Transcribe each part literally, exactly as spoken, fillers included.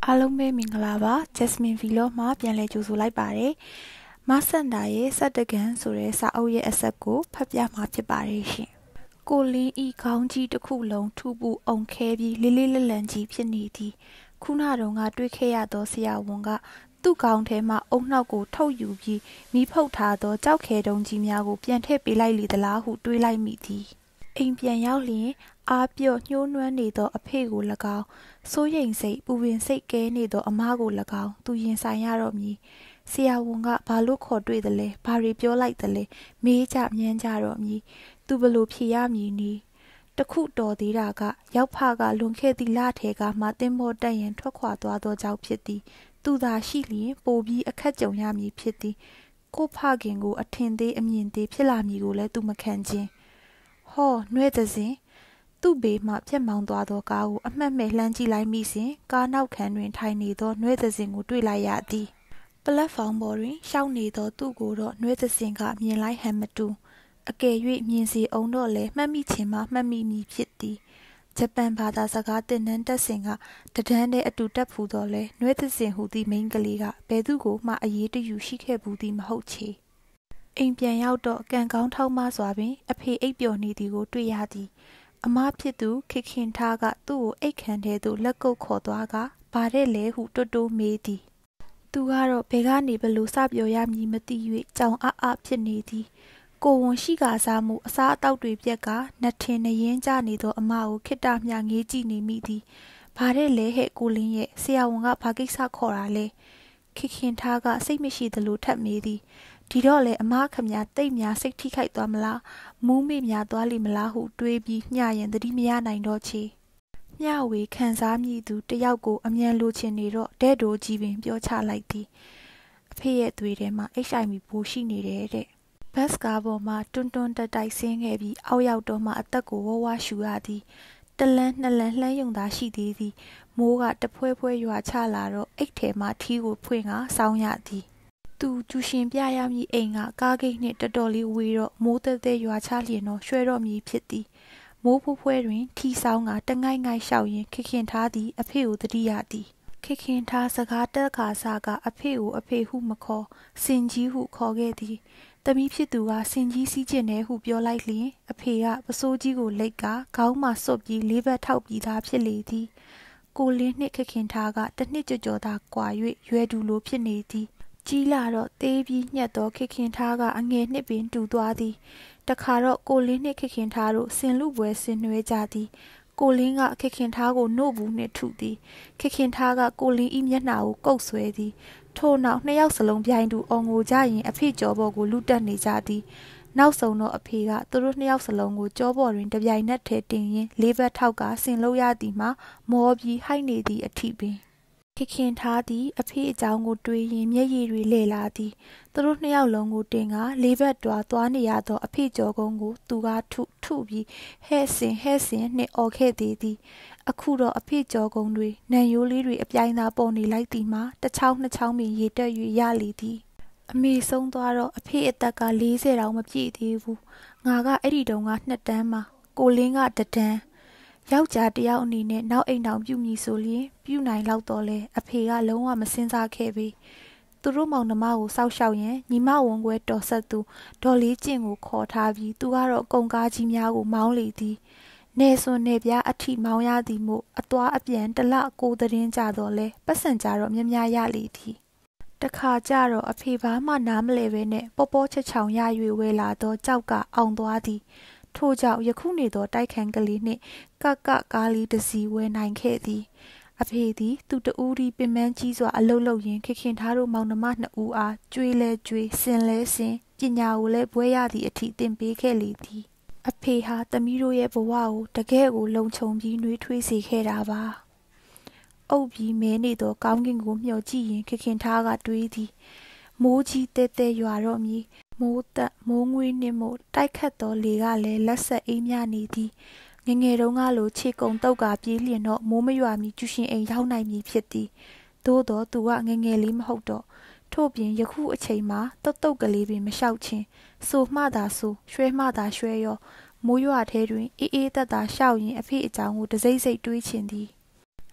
အားလုံးပဲမင်္ဂလာပါ Jasmine Vlog မှာပြန်လည်ကြိုဆိုလိုက်ပါတယ်မဆန်တာရဲ့စက်တကန်ဆိုတဲ့စာအုပ်ရဲ့အဆက်ကိုဖတ်ပြမှာဖြစ်ပါတယ်ရှင်ကိုလင်းဤခေါင်းကြီးတစ်ခုလုံးထူပူအောင်ခဲပြီးလေးလေးလတ်လန်ကြီးဖြစ်နေသည်ခုနတုန်းကတွေ့ခဲ့ရသောဆရာဝန်ကသူ့ကောင်းထဲမှအုံနှောက်ကိုထုတ်ယူပြီးမိဖုတ်ထားသောကြောက်ခဲတုံးကြီးများကိုပြန်ထည့်ပေးလိုက်လေသလားဟုတွေးလိုက်မိသည်အိမ်ပြန်ရောက်လျင်အားပြော့ညှိုးနွမ်းနေသောအဖေကို၎င်းစိုးရိမ်စိတ်ပူပင်စိတ်ကဲနေသောအမကို၎င်းသူရင်ဆိုင်ရတော့မည်ဆရာဝန်ကဘာလို့ခေါ်တွေ့တယ်လဲဘာတွေပြောလိုက်တယ်လဲမေးကြမြန်းကြတော့မည်သူဘလို့ဖြေရမည်နီတခုတော်သေးတာကရောက်ဖကလွန်ခဲ့သည့်လထဲကမှတင်းမောတက်ရင်ထွက်ခွာသွားသောကြောင့်ဖြစ်သည်သူသာရှိလျင်ပိုပြီးအခက်ကြုံရမည်ဖြစ်သည်ကိုဖခင်ကိုအထင်သေးအမြင်သေးဖြစ်လာမည်ကိုလည်းသူမခံခြင်းဟောနှွဲ့တဲ့စဉ်သူ့ဘေးမှပြက်မောင်းသွားသောကားကိုအမှတ်မဲ့လှမ်းကြည့်လိုက်မိစဉ်ကားနောက်ခံတွင်ထိုင်နေသောနှွဲ့တဲ့စဉ်ကိုတွေ့လိုက်ရသည်ပလက်ဖောင်းပေါ်တွင်ရှောက်နေသောသူ့ကိုတော့နှွဲ့တဲ့စဉ်ကမြင်လိုက်ဟန်မတူအကယ်၍မြင်စီအောင်တော့လဲမှတ်မိခြင်းမှမှတ်မိမည်ဖြစ်သည်ဂျပန်ဘာသာစကားသင်တန်းတက်စဉ်ကတဒန်းနဲ့အတူတက်ဖူးတော့လဲနှွဲ့တဲ့စဉ်ဟူသည့်မိန်းကလေးကဘယ်သူကိုမှအရေးတယူရှိခဲ့ဘူးသည်မဟုတ်ချေအိမ်ပြန်ရောက်တော့ကံကောင်းထောက်မစွာပင်အဖေအိပ်ပျော်နေသည်ကိုတွေ့ရသည်အမဖြစ်သူခေခင်ထားကသူ့ကိုအိတ်ခမ်းထဲသို့လက်ကုပ်ခေါ်သွားကဘာတဲ့လဲဟုတွတ်တိုးမေးသည်သူကတော့ဘယ်ကနေဘလို့စပြောရမည်မသိ၍ကြောင်အအဖြစ်နေသည်ကိုဝန်ရှိကာစားမှုအစားအသောက်တွေပြက်ကနှထင်နှရင်းကြနေသောအမကိုခိတ္တမြငေးကြည့်နေမိသည်ဘာတဲ့လဲဟဲ့ကိုလင်းရဲ့ဆရာဝန်ကဘာကိစ္စခေါ်တာလဲခေခင်ထားကစိတ်မရှိသလိုထပ်မေးသည်ဒီတော့လေအမခမညာတိတ်များစိတ်ထိခိုက်သွားမလားမူးမေ့များသွားလိမ့်မလားဟုတွေးပြီးညရင်သတိမရနိုင်တော့ချေမျှဝေခံစားမိသူတယောက်ကိုအမြန်လိုချင်နေတော့တဲ့တိုကြီးပင်ပြောချလိုက်သည်အဖေရဲ့သွေးထဲမှာ H I V ပိုးရှိနေတယ်တဲ့ဘတ်ကားပေါ်မှာတွန်းတွန်းတက်တိုက်ဆင်းခဲ့ပြီးအောက်ရောက်တော့မှအသက်ကိုဝဝရှူရသည်တလန်းနှစ်လန်းလှမ်းယုံသာရှိသေးသည်မိုးကတဖွဲဖွဲရွာချလာတော့အိတ်ထဲမှာထီးကိုဖွင့်ကစောင်းရသည်သူကျူရှင်ပြရမည်အိမ်ကကားဂိတ်နှင့်တော်တော်လေးဝေးတော့မိုးသက်သက်ရွာချလျင်တော့ရွှဲတော့မည်ဖြစ်သည်မိုးဖွဖွဲတွင်ထီဆောင်ကတငိုက်ငိုက်လျှောက်ရင်းခခင်ထားသည်အဖေကိုတတိယသည်ခခင်ထားစကားတက်ခါစားကအဖေကိုအဖေဟုမခေါ်စင်ကြီးဟုခေါ်ခဲ့သည်တမီးဖြစ်သူကစင်ကြီးစီးကျင်တယ်ဟုပြောလိုက်လျင်အဖေကပစိုးကြီးကိုလိတ်ကခေါင်းမှစွတ်ပြီးလေးဘက်ထောက်ပြီးသားဖြစ်လေသည်ကိုလင်းနှင့်ခခင်ထားကတစ်နှစ်ကြော်ကြော်သာကွာ၍ရွယ်တူလိုဖြစ်နေသည်ကြီးလာတော့သေးပြီးညက်တော့ခခင်ထားကအငယ်နှစ်ပင်တူသွားသည်တခါတော့ကိုလင်းနှင့်ခခင်ထားတို့ဆင်လူပွဲဆင်နွှဲကြသည်ကိုလင်းကခခင်ထားကိုနှုတ်ဘူးနှင့်ထုသည်ခခင်ထားကကိုလင်းဤမျက်နှာကိုကုတ်ဆွဲသည်ထို့နောက်နှစ်ယောက်စလုံးပြိုင်တူအောင်ငိုကြရင်အဖေကြောပေါ်ကိုလူတက်နေကြသည်နောက်ဆုံးတော့အဖေကသူတို့နှစ်ယောက်စလုံးကိုကြောပေါ်တွင်တပြိုင်နက်ထဲတင်ရင်းလေးဘက်ထောက်ကဆင်လို့ရသည်မှာမောပြီးဟိုက်နေသည့်အထိပင်ခခင်ထားသည်အဖေအကြောင်းကိုတွေးရင်မျက်ရည်တွေလှည့်လာသည်သူတို့နှစ်ယောက်လုံးကိုတင်ကလေးဘက်တွားသွားနေရသောအဖေကြောကုန်းကိုသူကထုထုပြီးဟဲ့စင်ဟဲ့စင်နှင့်အော်ခဲ့သေးသည်အခုတော့အဖေကြောကုန်းတွေနံရိုးလေးတွေအပြိုင်သာပေါ်နေလိုက်သည်မှာတစ်ချောင်းနှစ်ချောင်းပင်ရေတက်၍ရလေသည်အမေဆုံးသွားတော့အဖေအသက်က၄၀တောင်မပြည့်သေးဘူးငါကအဲ့ဒီတုန်းကနှစ်တန်းမှာကိုလင်းကတတန်းယောက်ျားတယောက်အနေနဲ့နောက်အိမ်တောင်ပြုမိဆိုရင်ပြုနိုင်လောက်တော့လဲအဖေကလုံးဝမစင်စားခဲ့ပေသူတို့မောင်နှမကိုစောက်ရှောက်ရင်ညီမဝန်ကွဲတော်ဆက်သူဒေါ်လေးကျင့်ကိုခေါ်ထားပြီးသူကတော့ကုံကားကြီးများကိုမောင်းလေသည်နေစွန်နေပြအထိမောင်းရသည်မို့အသွားအပြန်တလကိုသတင်းကြတော့လဲပတ်စံကြတော့မြများရလေသည်တခါကြတော့အဖေဘာမှနားမလဲပဲနဲ့ပေါ်ပေါ်ချက်ချောင်ရ၍ဝဲလာတော့ကြောက်ကအောင်သွားသည်ထို့ကြောင့်ယခုနေသောတိုက်ခန်းကလေးနှင့်ကကကားလေးတစ်စီးဝယ်နိုင်ခဲ့သည်အဖေသည်သူတဦးဒီပင်မကြီးစွာအလုတ်လုတ်ရင်းခခင်ထားတို့မောင်နှမနှစ်ဦးအားကျွေးလဲကျွေးစင်လဲစင်ပညာကိုလည်းဘွဲရသည့်အထိသင်ပေးခဲ့လေသည်အဖေဟာသမီးတို့ရဲ့ဘဝကိုတကယ်ကိုလုံခြုံပြီးနှွေးထွေးစေခဲ့တာပါအုပ်ပြီးမဲနေသောကောင်းကင်ကိုမျှော်ကြည့်ရင်ခခင်ထားကတွေးသည်မိုးကြီးတဲတဲရွာတော့မည်မိုးတက်မိုးငွေးနှင့်မို့တိုက်ခတ်သောလေကလည်းလက်ဆက်အေးမြနေသည်ငငယ်တုန်းကလိုခြေကုံတုတ်ကပြေးလျင်တော့မိုးမရွာမီကျူရှင်အိမ်ရောက်နိုင်မည်ဖြစ်သည်သို့တော့သူကငငယ်လေးမဟုတ်တော့ထို့ပြင်ယခုအချိန်မှာတုတ်တုတ်ကလေးပင်မလျှောက်ချင်းဆိုမှသာဆိုရွှဲမှသာရွှဲရောမိုးရွာထဲတွင်အေးအေးသက်သာရှောက်ရင်အဖေအကြောင်းကိုတစိမ့်စိမ့်တွေးချင်သည်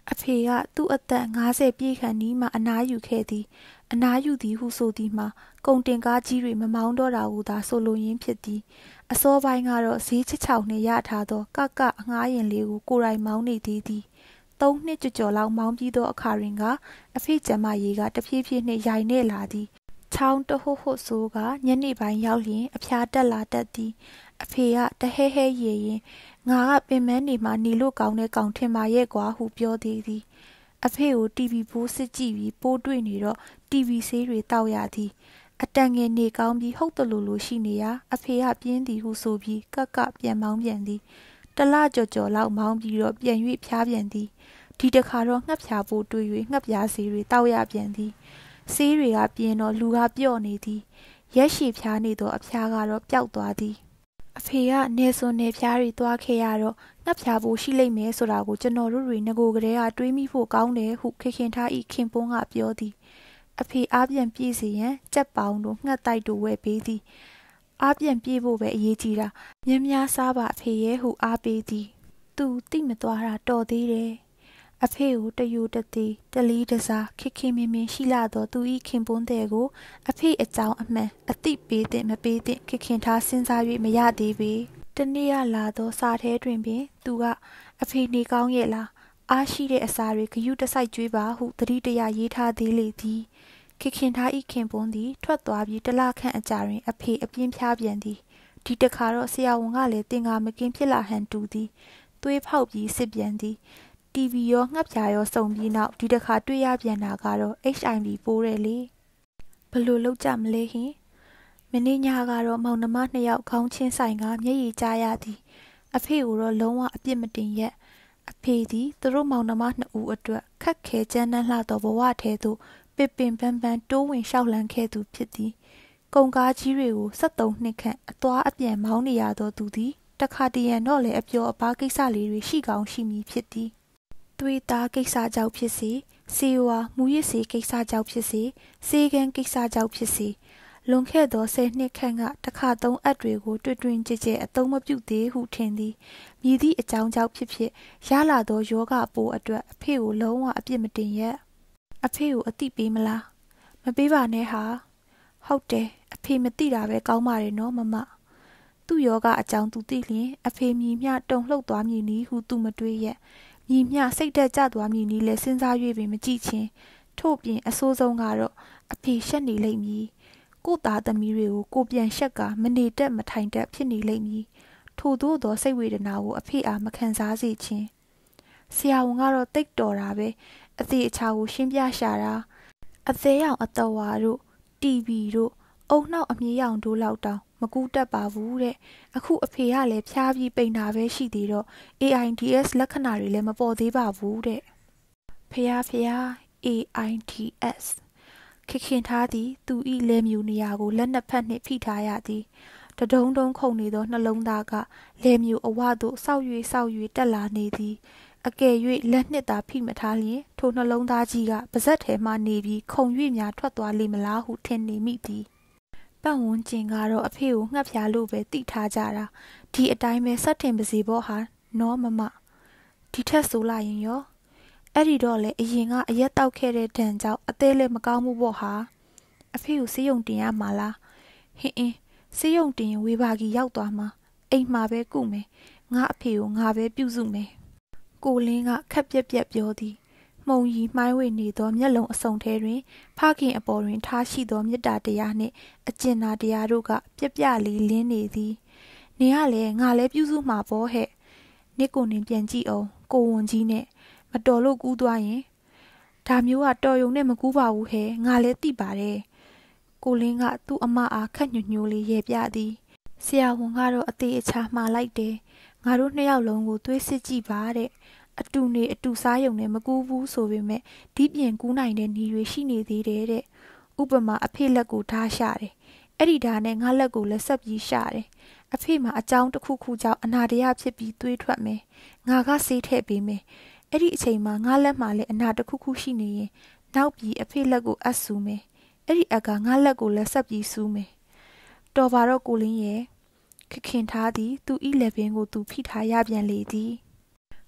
အဖေကသူ့အသက်ငါးဆယ်ပြည့်ခန့်နီးမှအနားယူခဲ့သည်အနားယူသည်ဟုဆိုသည်မှာကုန်တင်ကားကြီးတွေမမောင်းတော့တာဟုသာဆိုလိုရင်းဖြစ်သည်အစောပိုင်းကတော့ဈေးချစ်ချောင်နှင့်ရထားသောကကအငှားရင်လေးကိုကိုယ်တိုင်မောင်းနေသေးသည်သုံးနှစ်ကျော်ကျော်လောက်မောင်းပြီးသောအခါတွင်ကအဖေကျမရေကတဖြည်းဖြည်းနှင့်ရိုင်နေလာသည်ချောင်းတဟွတ်ဟွတ်ဆိုးကညနေပိုင်းရောက်လျင်အဖျားတက်လာတတ်သည်အဖေကတဟဲဟဲရေရင်ငါကပင်မနေမှနေလို့ကောင်းတဲ့ကောင်ထင်ပါရဲ့ကွာဟုပြောသေးသည်အဖေကိုတီဗီပိုးစစ်ကြည့်ပြီးပိုးတွေ့နေတော့တီဗီဆေးတွေတောက်ရသည်အတန်ငယ်နေကောင်းပြီးဟုတ်တလူလူရှိနေရအဖေကပြင်းသည်ဟုဆိုပြီးကက်ကပြန်မောင်းပြန်သည်တလကြော်ကြော်လောက်မောင်းပြီးတော့ပြန်၍ဖျားပြန်သည်ဒီတခါတော့ငှက်ဖျားပိုးတွေ့၍ငှက်ပြားဆေးတွေတောက်ရပြန်သည်ဆေးတွေကပြင်းတော့လူကပြော့နေသည်ရက်ရှည်ဖျားနေတော့အဖျားကတော့ပျောက်သွားသည်အဖေကနေစွန်နေဖျားတွေသွားခဲ့ရတော့ငှက်ဖျားဖို့ရှိလိမ့်မယ်ဆိုတာကိုကျွန်တော်တို့တွေငကိုကလေးကတွေးမိဖို့ကောင်းတယ်ဟုခေခင်ထားဤခင်ပွန်းကပြောသည်အဖေအားပြန်ပြေးစီရန်ကြက်ပေါင်းတို့ငှက်တိုက်တို့ဝဲပေးသည်အားပြန်ပြေးဖို့ပဲအရေးကြီးတာမြင်းများစားပါအဖေရဲ့ဟုအားပေးသည်သူတိမသွားတာတော်သေးတယ်အဖေကိုတယူတသေးတလီတစားခက်ခင်မင်းမင်းရှိလာတော့သူဤခင်ပွန်းတဲ့ကိုအဖေအကြောင်းအမှန်အသိပေးတဲ့မပေးတဲ့ခက်ခင်ထားစဉ်းစား၍မရသေးပေတနေ့ကလာတော့စာထဲတွင်ပင်သူကအဖေနေကောင်းရဲ့လားအားရှိတဲ့အစာတွေဂယုတစိုက်ကျွေးပါဟုတတိတရရေးထားသေးလေသည်ခက်ခင်ထားဤခင်ပွန်းသည်ထွက်သွားပြီးတလခန့်အကြာတွင်အဖေအပြင်းဖျားပြန်သည်ဒီတခါတော့ဆရာဝန်ကလည်းတင်ကာမကင်းဖြစ်လာဟန်တူသည်သွေးဖောက်ပြီးစစ်ပြန်သည်တီဗီရောငှက်ပြာရောစုံပြီးနောက်ဒီတခါတွေ့ရပြန်တာကတော့ H I V ပိုးတယ်လေဘလို့လောက်ကြမလဲဟင်မင်းညကတော့မောင်နှမနှစ်ယောက်ခေါင်းချင်းဆိုင်ကမျက်ရည်ကျရသည်အဖေကိုတော့လုံးဝအပြစ်မတင်ရက်အဖေသည်သူတို့မောင်နှမနှစ်ဦးအတွက်ခက်ခဲကြမ်းတမ်းလှသောဘဝထဲသို့ပင်ပင်ပန်းပန်းတိုးဝင်လျှောက်လန်းခဲ့သူဖြစ်သည်ကုန်ကားကြီးတွေကိုဆက်သုံးနှစ်ခန့်အသွားအပြန်မောင်းနေရသောသူသည်တခါတရံတော့လေအပျော်အပါးကိစ္စလေးတွေရှိကောင်းရှိမည်ဖြစ်သည်သွေးသားကိစ္စကြောင့်ဖြစ်စေဆေးဝါးမူရစ်ဆေးကိစ္စကြောင့်ဖြစ်စေဆေးကန်းကိစ္စကြောင့်ဖြစ်စေလွန်ခဲ့သောဆယ်နှစ်ခန့်ကတခါသုံးအပ်တွေကိုတွေ့တွင်ကြဲကြဲအသုံးမပြုသေးဟုထင်သည်မြည်သည့်အကြောင်းကြောင့်ဖြစ်ဖြစ်ရလာသောယောဂပိုးအတွက်အဖေကိုလုံးဝအပြစ်မတင်ရက်အဖေကိုအတိပေးမလားမပေးပါနဲ့ဟာဟုတ်တယ်အဖေမသိတာပဲကောင်းပါတယ်နော်မမသူ့ယောဂအကြောင်းသူသိလျင်အဖေမြည်မျှတုံလှုပ်သွားမည်နည်းဟုသူမတွေးရက်မြည်မျှစိတ်တက်ကြသွားမည်နည်းလဲစဉ်းစား၍ပင်မကြည့်ချင်းထို့ပြင်အဆိုးဆုံးကတော့အဖေရှက်နေလိမ့်မည်ကိုသားသမီးတွေကိုကိုပြန်ရှက်ကမနေတက်မထိုင်တက်ဖြစ်နေလိမ့်မည်ထို့သောသောစိတ်ဝေဒနာကိုအဖေအားမခံစားစေခြင်းဆရာဝန်ကတော့တိတ်တော်တာပဲအသေးအချာကိုရှင်းပြရှာတာအသေးရောင်အတော်ဝါတို့တီဗီတို့အုံနှောက်အမြင့်ရောင်တို့လောက်တောင်မကူတက်ပါဘူးတဲ့အခုအဖေကလည်းဖျားပြီးပိန်တာပဲရှိသေးတော့ A I D S လက္ခဏာတွေလည်းမပေါ်သေးပါဘူးတဲ့ဖျားဖျား A I D S ခခင်ထားသည်သူဤလဲမြူနေရာကိုလက်နှစ်ဖက်နှင့်ဖိထားရသည်တဒုံဒုံခုန်နေသောနှလုံးသားကလဲမြူအဝသို့စောက်၍စောက်၍တက်လာနေသည်အကယ်၍လက်နှစ်သာဖိမထားလျင်ထိုနှလုံးသားကြီးကပါဇက်ထဲမှနေပြီးခုန်၍များထွက်သွားလိမ့်မလားဟုထင်နေမိသည်ပတ်ဝန်းကျင်ကတော့အဖေကိုငှက်ဖျားလို့ပဲတိထားကြတာဒီအတိုင်းပဲဆက်တင်ပါစေပေါ့ဟာနော်မမဒီထက်ဆိုလိုက်ရင်ရောအဲ့ဒီတော့လေအရင်ကအရက်တောက်ခဲ့တဲ့ဒဏ်ကြောင့်အသေးလည်းမကောင်းဘူးပေါ့ဟာအဖေကိုစေးရုံတင်ရမှာလားဟင်းအင်းစေးရုံတင်ရင်ဝေဘာကြီးရောက်သွားမှာအိမ်မှာပဲကုမယ်ငါအဖေကိုငါပဲပြုစုမယ်ကိုလင်းကခက်ပြက်ပြက်ပြောသည်မှုံရီမှိုင်းဝေနေသောမျက်လုံးအစုံထဲတွင်ဖခင်အပေါ်တွင်ထားရှိသောမေတ္တာတရားနှင့်အကျဉ်းနာတရားတို့ကပြက်ပြလေးလင်းနေသည်နင်ကလည်းငါလည်းပြုစုမှာပေါ့ဟဲ့နစ်ကိုနင်ပြန်ကြည့်အောင်ကိုဝန်ကြီးနဲ့မတော်လို့ကူးသွားရင်ဒါမျိုးကတော်ရုံနဲ့မကူးပါဘူးဟဲ့ငါလည်းသိပါတယ်ကိုလင်းကသူ့အမအားခက်ညွညိုလေးရေပြသည်ဆရာဝန်ကတော့အသေးအချာမှားလိုက်တယ်ငါတို့နှစ်ယောက်လုံးကိုသွေးစစ်ကြည့်ပါတဲ့အတူနေအတူစားရုံနဲ့မကူးဘူးဆိုပေမဲ့ဒီပြင်ကူးနိုင်တဲ့နေတွေရှိနေသေးတယ်တဲ့ဥပမာအဖေလက်ကိုထားရှာတယ်အဲ့ဒီဓာတ်နဲ့ငါလက်ကိုလည်းဆက်ပြီးရှာတယ်အဖေမှာအကြောင်းတစ်ခုခုကြောင့်အနာတရဖြစ်ပြီးသွေးထွက်မယ်ငါကဆေးထည့်ပေးမယ်အဲ့ဒီအချိန်မှာငါလက်မှာလည်းအနာတစ်ခုခုရှိနေရင်နောက်ပြီးအဖေလက်ကိုအပ်ဆူမယ်အဲ့ဒီအကငါလက်ကိုလည်းဆက်ပြီးဆူမယ်တော်ပါတော့ကိုလင်းရဲ့ခခင်ထားသည်သူဤလက်ပင်ကိုသူဖိထားရပြန်လေသည်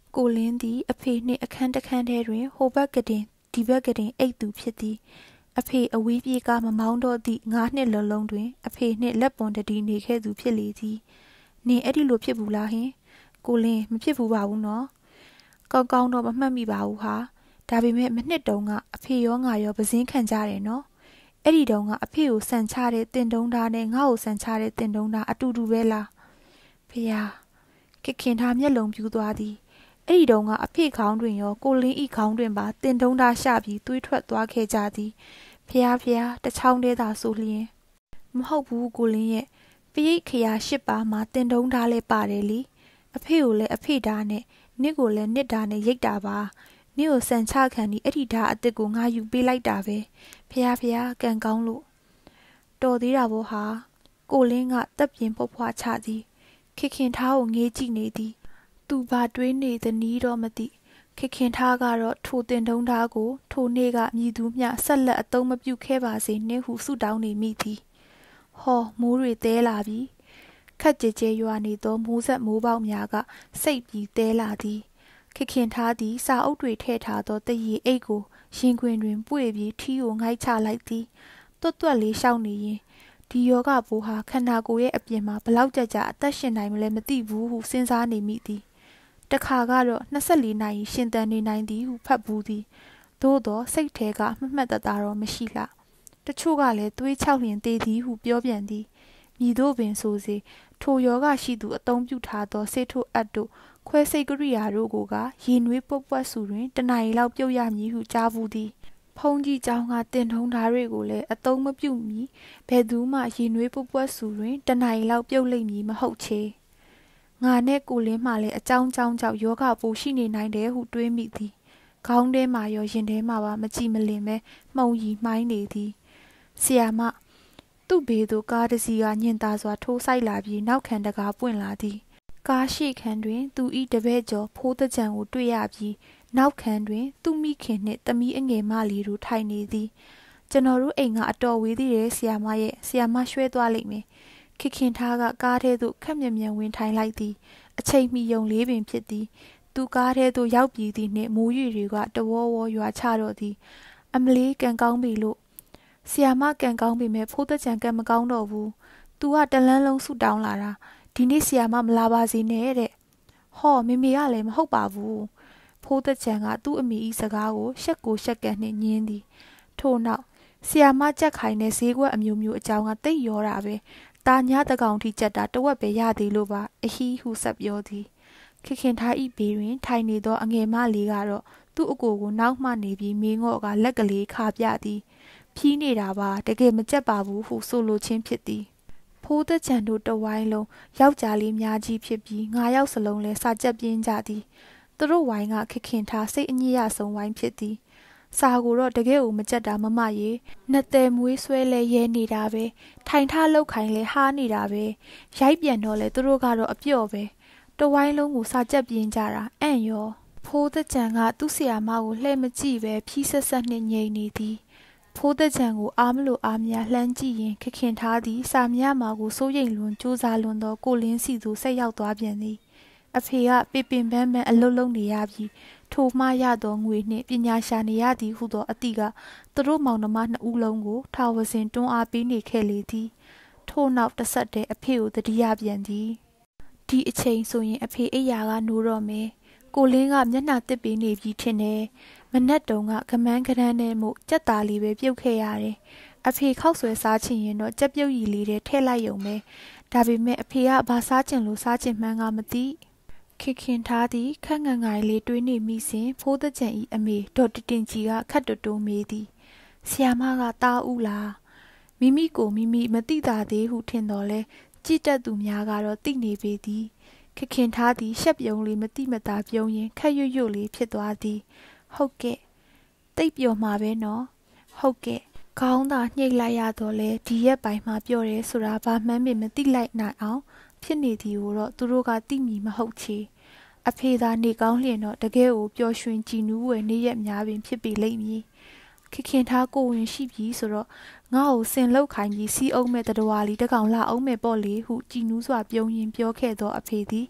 ကိုလင်းသည်အဖေနှင့်အခန်းတစ်ခန်းထဲတွင်ဟိုဘက်ကတင်ဒီဘက်ကတင်အိတ်သူဖြစ်သည်အဖေအဝေးပြေးကမမောင်းတော့သည့်ငါးနှစ်လုံးလုံးတွင်အဖေနှင့်လက်ပွန်တတီနေခဲ့သူဖြစ်လေသည်နင်အဲ့ဒီလိုဖြစ်ဘူးလားဟင်ကိုလင်းမဖြစ်ဘူးပါဘူးနော်ကောင်းကောင်းတော့မမှတ်မိပါဘူးဟာဒါပေမဲ့မနှစ်တုန်းကအဖေရောငါရောပစင်းခံကြတယ်နော်အဲ့ဒီတုန်းကအဖေကိုဆန်ချတဲ့တင်တုံးသားနဲ့ငါ့ကိုဆန်ချတဲ့တင်တုံးသားအတူတူပဲလားဖေယားခင်ခင်ထားမျက်လုံးပြူးသွားသည်အဲ့ဒီတုန်းကအဖေခေါင်းတွင်ရောကိုလင်းဤခေါင်းတွင်ပါတင်တုံးသားရှပြီးသွေးထွက်သွားခဲ့ကြသည်ဖျားဖျားတချောင်းတည်းသာဆိုလျင်မဟုတ်ဘူးကိုလင်းရဲ့ပရိတ်ခရာရှစ်ပါမှာတင်တုံးသားလဲပါတယ်လीအဖေကိုလည်းအဖေဓာတ်နဲ့နစ်ကိုလည်းနစ်ဓာတ်နဲ့ရိတ်တာပါနစ်ကိုစံချခံဒီအဲ့ဒီဓာတ်အစ်စ်ကိုငါယူပေးလိုက်တာပဲဖျားဖျားကံကောင်းလို့တော်သေးတာဘောဟာကိုလင်းကတက်ပြင်းဖွားဖွားချသည်ခင်ခင်ထားကိုငေးကြည့်နေသည်သူဘာတွေးနေသနည်းတော့မသိခင်ခင်ထားကတော့ထိုတင်တုံးသားကိုထိုနေ့ကမြည်သူမျှဆက်လက်အသုံးမပြုခဲ့ပါစေနှင့်ဟုဆုတောင်းနေမိသည်ဟောမိုးတွေတဲလာပြီခက်ကြဲကြဲရွာနေသောမိုးဆက်မိုးပေါက်များကစိတ်ပြီးတဲလာသည်ခင်ခင်ထားသည်စာအုပ်တွေထည့်ထားသောတရီအိတ်ကိုရင်ခွင်တွင်ပွေပြီးထီးကိုငိုက်ချလိုက်သည်တွတ်တွတ်လေးရှောက်နေရင်ဒီယောဂဘိုးဟာခန္ဓာကိုယ်ရဲ့အပြင်မှာဘလောက်ကြကြအသက်ရှင်နိုင်မလဲမသိဘူးဟုစဉ်းစားနေမိသည်တခါကတော့နှစ်ဆယ့်လေးနာရီရှင်သန်နေနိုင်သည်ဟုဖတ်ဘူးသည်သို့သောစိတ်ထဲကမှတ်မှတ်တသားတော့မရှိလှတချို့ကလည်းသွေးချောက်လျင်သေးသည်ဟုပြောပြန်သည်မြည်တို့ပင်ဆိုစေထိုယောဂရှိသူအသုံးပြုထားသောဆေးထိုးအပ်တို့ခွဲစိတ်ကရိယာတို့ကိုကရေနွေးပုတ်ပွက်စုတွင်တနာရီလောက်ပြုတ်ရမည်ဟုကြားဘူးသည်ဖုံးကြီးเจ้าကတင်ထုံးဓာတ်တွေကိုလည်းအသုံးမပြုမီဘယ်သူမှရေနွေးပုတ်ပွက်စုတွင်တနာရီလောက်ပြုတ်လိမ့်မည်မဟုတ်ချေငါနဲ့ကိုလင်းမှလည်းအကြောင်းကြောင်းကြောင့်ယောဂပိုရှိနေနိုင်တယ်ဟုတွေးမိသည်ခေါင်းထဲမှာရောရင်ထဲမှာပါမကြည်မလင်ပဲမှုံရီမှိုင်းနေသည်ဆရာမသူ့ဘေးသို့ကားတစ်စီးကညင်သာစွာထိုးဆိုင်လာပြီးနောက်ခံတကားပွင့်လာသည်ကားရှိခန်းတွင်သူဤတပည့်ကျော်ဖိုးတကြံကိုတွေ့ရပြီးနောက်ခံတွင်သူမိခင်နှင့်သမီးအငယ်မလေးတို့ထိုင်နေသည်ကျွန်တော်တို့အိမ်ကအတော်ဝေးသေးတယ်ဆရာမရဲ့ဆရာမရွှဲသွားလိမ့်မယ်ခင်ခင်ထားကကားထဲသို့ခက်မြက်မြက်ဝင်ထိုင်လိုက်သည်အချိန်မီယုံလေးပင်ဖြစ်သည်သူကားထဲသို့ရောက်ပြီးသည်နှင့်မိုးရွေတွေကတဝေါဝေါရွာချတော့သည်အမလေးကံကောင်းပြီလို့ဆရာမကံကောင်းပြီမဲ့ဖိုးတကြံကံမကောင်းတော့ဘူးသူကတလန်းလုံးဆူတောင်းလာတာဒီနေ့ဆရာမမလာပါစေနဲ့တဲ့ဟောမေမေကလည်းမဟုတ်ပါဘူးဖိုးတကြံကသူ့အမိဤစကားကိုရှက်ကိုရှက်ကန်နှင့်ညင်းသည်ထို့နောက်ဆရာမကြက်ခိုင်တဲ့ဈေးကွက်အမျိုးမျိုးအကြောင်းကတိတ်ရောတာပဲတာညတကောင်ထိကြက်တာတဝက်ပဲရသေးလို့ပါအဟီးဟုဆက်ပြောသည်ခင်ခင်ထားဤဘေးတွင်ထိုင်နေသောအငယ်မလေးကတော့သူ့အကိုကိုနောက်မှနေပြီးမင်းငော့ကလက်ကလေးခါပြသည်ဖြီးနေတာပါတကယ်မကြက်ပါဘူးဟုဆိုလိုချင်းဖြစ်သည်ဖိုးတကြံတို့တဝိုင်းလုံးယောက်ျားလေးများကြီးဖြစ်ပြီးငါးယောက်စလုံးလဲစာကြက်ပြင်းကြသည်သူတို့ဝိုင်းကခင်ခင်ထားစိတ်အညစ်ရဆုံးဝိုင်းဖြစ်သည်စာကိုတော့တကယ်ကိုမကြက်တာမမရေနှစ်သက်မွေးဆွဲလဲရဲနေတာပဲထိုင်ထားလောက်ခိုင်းလဲဟားနေတာပဲရိုက်ပြန်တော့လဲသူတို့ကတော့အပြော့ပဲတဝိုင်းလုံးကိုစာကြက်ပြင်းကြတာအံ့ရောဖိုးတကြံကသူ့ဆရာမကိုလှဲ့မကြည့်ပဲဖြီးဆက်ဆက်နှင့်ငြိမ်နေသည်ဖိုးတကြံကိုအားမလို့အားမရလှမ်းကြည့်ရင်ခင်ခင်ထားသည်စာမြမှာကိုစိုးရိမ်လွန်ကြိုးစားလွန်သောကိုလင်းစီသူဆက်ရောက်သွားပြန်သည်အဖေကပေပင်ပန်းပန်းအလုတ်လုံးနေရပြီးထိုမှရသောငွေနှင့်ပညာရှာနေရသည်ဟုသောအသည့်ကသူတို့မောင်နှမနှစ်ဦးလုံးကိုထာဝစဉ်တွန်းအားပေးနေခဲ့လေသည်ထို့နောက်တစ်ဆက်တည်းအဖေကိုတတိယပြန်သည်ဒီအချိန်ဆိုရင်အဖေအိယာကနိုးတော့မယ်ကိုလင်းကမျက်နှာတစ်ပေးနေပြီထင်တယ်မနက်တုန်းကကမန်းကရန်းနဲ့မို့ကြက်သားလေးပဲပြုတ်ခဲ့ရတယ်အဖေခောက်ဆွဲစားချင်ရင်တော့ကြက်ပြုတ်ရည်လေးတွေထည့်လိုက်ရုံပဲဒါပေမဲ့အဖေကဘာစားချင်လို့စားချင်မှန်းကမသိခင်ခင်ထားသည်ခက်ငငိုင်လေးတွေးနေမိစဉ်ဖိုးတကြံဤအမေဒေါ်တတင်ကြီးကခတ်တူတူမေးသည်ဆရာမကတားဦးလားမိမိကိုမိမိမသိတာသေးဟုထင်တော်လဲကြည့်တတ်သူများကတော့သိနေပေသည်ခင်ခင်ထားသည်ရှက်ပြုံးလေးမတိမတာပြုံးရင်ခက်ရွရွလေးဖြစ်သွားသည်ဟုတ်ကဲ့တိတ်ပျော်မှာပဲနော်ဟုတ်ကဲ့ခေါင်းသာညှိလိုက်ရတော့လဲဒီရက်ပိုင်းမှာပြောတယ်ဆိုတာဘာမှန်းမသိလိုက်နိုင်အောင်ဖြစ်နေသည်ကိုတော့သူတို့ကသိမီမဟုတ်ချေအဖေသာနေကောင်းလျင်တော့တကယ်ကိုပျော်ရွှင်ကြည်နူးဝယ်နေရက်များပင်ဖြစ်ပေလိမ့်မည်ခင်ခင်ထားကိုဝင်ရှိပြီဆိုတော့ငါ့ကိုစင်လောက်ခိုင်းပြီးစီးအောင်မဲ့တတော်ဝါလီတကောင်လာအောင်မဲ့ပေါ့လေဟုကြည်နူးစွာပြုံးရင်ပြောခဲ့သောအဖေသည်သူ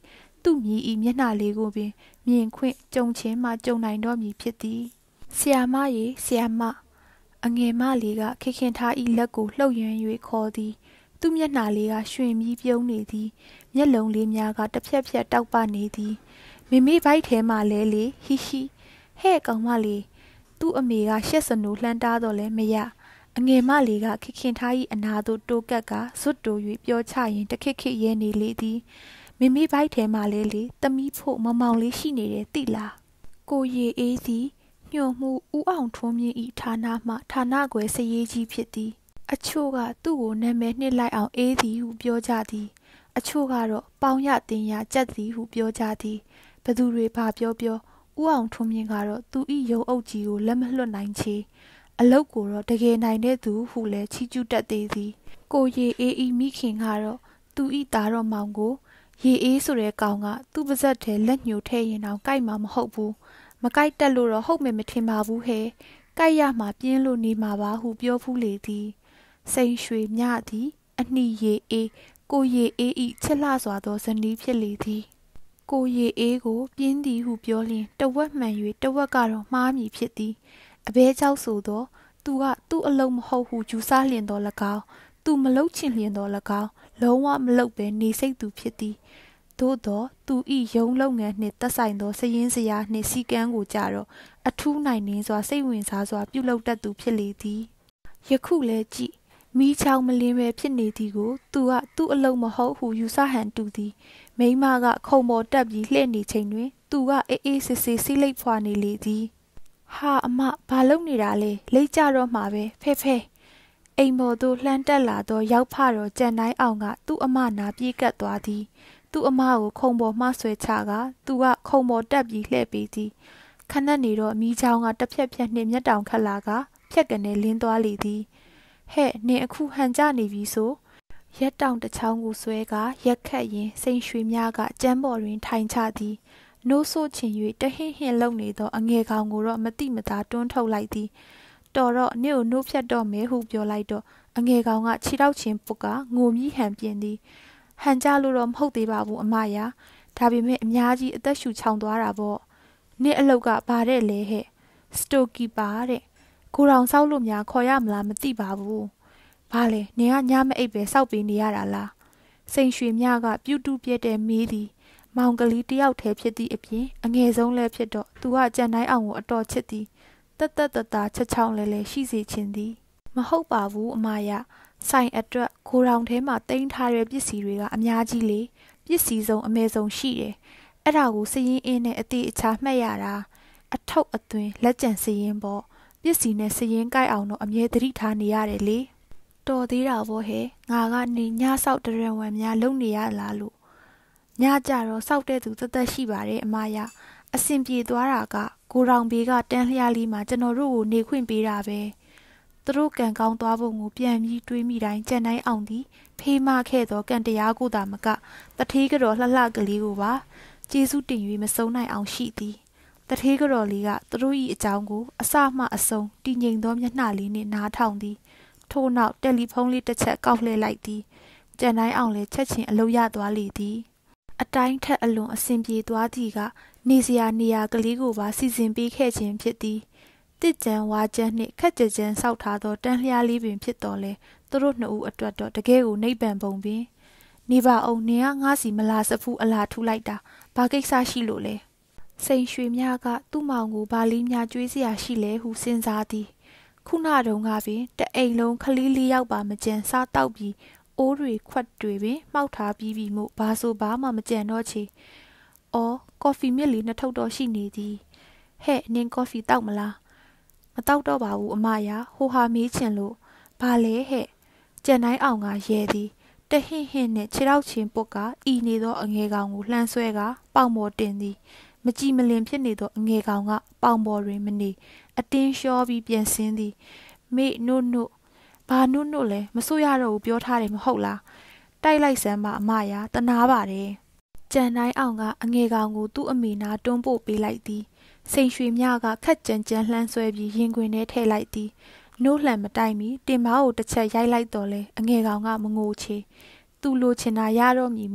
သူ့မြည်ဤမျက်နှာလေးကိုပင်မြင်ခွင့်ကြုံချင်းမှကြုံနိုင်တော့မည်ဖြစ်သည်ဆရာမရေဆရာမအငယ်မလေးကခေခင်ထားဤလက်ကိုလှုပ်ရွံ၍ခေါ်သည်သူ့မျက်နှာလေးကရွှင်ပြီးပြုံးနေသည်မျက်လုံးလေးများကတစ်ဖြက်ဖြက်တောက်ပနေသည်မိမိဘိုက်ထဲမှလဲလေဟီဟီဟဲ့ကောင်မလေးသူ့အမေကရှက်စနိုးလှမ်းတားတော့လဲမရအငယ်မလေးကခေခင်ထားဤအနာသို့တိုးကပ်ကဇွတ်တို၍ပြောချရင်တခစ်ခစ်ရဲနေလေသည်မိမိဘိုက်ထဲမှလဲလေသမီးဖို့မမောင်လေးရှိနေတယ်သိလားကိုရီအေးသည်ညှို့မှုဦးအောင်ထွန်းမြင့်ဤဌာနမှဌာနကွယ်စရေးကြီးဖြစ်သည်အချို့ကသူ့ကိုနာမည်နှစ်လိုက်အောင်အေးသည်ဟုပြောကြသည်အချို့ကတော့ပေါင်းရတင်ရကြက်သည်ဟုပြောကြသည်ဘသူတွေဘာပြောပြောဦးအောင်ထွန်းမြင့်ကတော့သူဤရုံအုပ်ကြီးကိုလက်မလွတ်နိုင်ချေအလုတ်ကိုတော့တကယ်နိုင်တဲ့သူဟုလည်းချီးကျူးတတ်သေးသည်ကိုရီအေးဤမိခင်ကတော့သူဤသားတော်မောင်ကိုရေအေးဆိုတဲ့ကောင်ကသူ့ပါဇက်ထဲလက်ညှိုထဲရင်တော့ကြိုက်မှာမဟုတ်ဘူးမကြိုက်တက်လို့တော့ဟုတ်မယ်မထင်ပါဘူးဟဲ့ကြိုက်ရမှာပြင်းလို့နေမှာပါဟုပြောဖူးလေသည်စိန်ရွှေမြသည်အနှီးရေအေးကိုရေအေးဤချစ်လှစွာသောဇနီးဖြစ်လေသည်ကိုရေအေးကိုပြင်းသည်ဟုပြောလျင်တဝက်မှန်၍တဝက်ကတော့မှားမည်ဖြစ်သည်အဘဲเจ้าဆိုသောသူကသူ့အလုံးမဟုတ်ဟုယူဆလျင်တော်၎င်းသူမလုတ်ချင်လျင်တော်၎င်းလုံးဝမလုတ်ပဲနေစိတ်သူဖြစ်သည်သို့သောသူဤယုံလုပ်ငန်းနှင့်သက်ဆိုင်သောစည်ရင်းစရာနှင့်စီကံကိုကြတော့အထူးနိုင်နှင်းစွာစိတ်ဝင်စားစွာပြုလုပ်တတ်သူဖြစ်လေသည်ယခုလဲကြည့်မိချောင်မလင်းပဲဖြစ်နေသည်ကိုသူကသူ့အလုံးမဟုတ်ဟုယူဆဟန်တူသည်မိမကခုံပေါ်တက်ပြီးလှည့်နေချိန်တွင်သူကအေးအေးဆေးဆေးစီးလိပ်ဖွာနေလေသည်ဟာအမဘာလုပ်နေတာလဲလိတ်ကြတော့မှာပဲဖဲဖဲအိမ်ပေါ်သို့လှမ်းတက်လာသောရောက်ဖတော်ကြံတိုင်းအောင်ကသူ့အမနာပြေးကပ်သွားသည်သူ့အမကိုခုံပေါ်မှဆွဲချကသူကခုံပေါ်တက်ပြီးလှည့်ပေးသည်ခဏနေတော့မိချောင်းကတစ်ဖြက်ဖြက်နှင့်မျက်တောင်ခတ်လာကဖြက်ကနေလင်းသွားလေသည်ဟဲ့နင်အခုဟန်ကြနေပြီဆိုရက်တောင်တစ်ချောင်းကိုဆွဲကရက်ခတ်ရင်စိန်ရွှေများကကျမ်းပေါ်တွင်ထိုင်ချသည်နိုးဆိုးချင်၍တဟင်းဟင်းလုံနေသောအငယ်ကောင်ကိုတော့မတိမသားတွန်းထုတ်လိုက်သည်တော်တော့နင့်ကိုနှုတ်ဖြတ်တော့မယ်ဟုပြောလိုက်တော့အငယ်ကောင်ကခြေထောက်ချင်းပုတ်ကငိုမြည်ဟန်ပြင်းသည်ဟန်ကြလို့တော့မဟုတ်သေးပါဘူးအမရာဒါပေမဲ့အများကြီးအသက်ရှူချောင်သွားတာပေါ့နင့်အလောက်ကဘာတဲ့လဲဟဲ့စတိုကီပါတဲ့ကိုတောင်ဆောက်လို့များခေါ်ရမလားမသိပါဘူးဘာလဲနင်ကညမအိပ်ပဲစောက်ပေးနေရတာလားစိန်ရွှေမြကပြူတူပြက်တဲ့မေးသည်မောင်ကလေးတယောက်တည်းဖြစ်သည့်အပြင်အငယ်ဆုံးလည်းဖြစ်တော့သူကကြံတိုင်းအောင်ကိုအတော်ချစ်သည်တက်တက်တတာချက်ချောင်းလဲလဲရှိစေခြင်းသည်မဟုတ်ပါဘူးအမရဆိုင်အတွက်ကိုတောင်ထဲမှာတင်ထားတဲ့ပစ္စည်းတွေကအများကြီးလေပစ္စည်းစုံအမဲစုံရှိတယ်အဲ့ဒါကိုစည်ရင်အင်းနဲ့အသေးအချာမှတ်ရတာအထုပ်အသွင်လက်ကျန်စည်ရင်ပေါ့ပစ္စည်းနဲ့စည်ရင်ကြိုက်အောင်တော့အမြဲတတိထားနေရတယ်လေတော်သေးတာပေါ့ဟဲ့ငါကနေညဆောက်တရံဝံများလုံနေရလားလို့ညကြတော့စောက်တဲ့သူသက်သက်ရှိပါတယ်အမရအဆင်ပြေသွားတာကကိုတောင်ဘေးကတန်းလျားလေးမှာကျွန်တော်တို့ကိုနေခွင့်ပေးတာပဲသူတို့ကံကောင်းသွားဖို့ကိုပြန်ပြီးတွေးမိတိုင်းကြံတိုင်းအောင်သည်ဖေးမခဲ့သောကံတရားကိုသာမကတထေးကြော်လှလှကလေးကိုပါကျေးဇူးတင်၍မဆုံးနိုင်အောင်ရှိသည်တထေးကြော်လေးကသူတို့၏အကြောင်းကိုအစမှအဆုံးတည်ငြိမ်သောမျက်နှာလေးနှင့်နားထောင်သည်ထို့နောက်တယ်လီဖုန်းလေးတစ်ချက်ကောက်လှည့်လိုက်သည်ကြံတိုင်းအောင်လည်းချက်ချင်းအလုပ်ရသွားလေသည်အတိုင်းထက်အလွန်အဆင်ပြေသွားသည်ကနေစရာနေရာကလေးကိုပါစီစဉ်ပေးခဲ့ခြင်းဖြစ်သည်တစ်ကြံဝါကြံနှင့်ခက်ကြကြံဆောက်ထားသောတန်းလျားလေးပင်ဖြစ်တော်လဲသူတို့နှစ်ဦးအတွက်တော့တကယ်ကိုနိဗ္ဗာန်ပုံပင်နေပါအောင်နင်ကငါစီမလာစဖူးအလားထူလိုက်တာဘာကိစ္စရှိလို့လဲစိန်ရွှေမြကသူ့မောင်ကိုဘာလေးများကြွေးစရာရှိလဲဟုစဉ်းစားသည်ခုနတုန်းကပင်တအိမ်လုံးခလီးလေးယောက်ပါမကြံစားတောက်ပြီးအိုးတွေခွက်တွေပင်မှောက်ထားပြီးပြီမို့ဘာဆိုဘာမှမကြံတော့ချေအော်ကော်ဖီမြစ်လေးနှစ်ထုပ်တော့ရှိနေသည်ဟဲ့နင်ကော်ဖီတောက်မလားမတောက်တော့ပါဘူးအမရဟိုဟာမေးချင်လို့ဘာလဲဟဲ့ကြံတိုင်းအောင်ကရဲသည်တဟင့်ဟင့်နဲ့ခြေထောက်ချင်းပုတ်ကဤနေသောအငယ်ကောင်ကိုလှမ်းဆွဲကပေါင်ပေါ်တင်သည်မကြည်မလင်ဖြစ်နေသောအငယ်ကောင်ကပေါင်ပေါ်တွင်မနေအတင်းလျှောပြီးပြန်ဆင်းသည်မေ့နို့နို့ဘာနို့နို့လဲမစိုးရတော့ဘူးပြောထားတယ်မဟုတ်လားတိုက်လိုက်စမ်းပါအမရတနာပါတယ်ကြံတိုင်းအောင်ကအငယ်ကောင်ကိုသူ့အမိနာတွန်းပို့ပေးလိုက်သည်စိန်ရွှေမြကခက်ကြံကြံလှမ်းဆွဲပြီးရင်ခွင်ထဲထည့်လိုက်သည်နို့လှန်မတိုင်မီတင်မောကိုတစ်ချက်ရိုက်လိုက်တော့လဲအငယ်ကောင်ကမငိုချေသူလိုချင်တာရတော့မည်မို့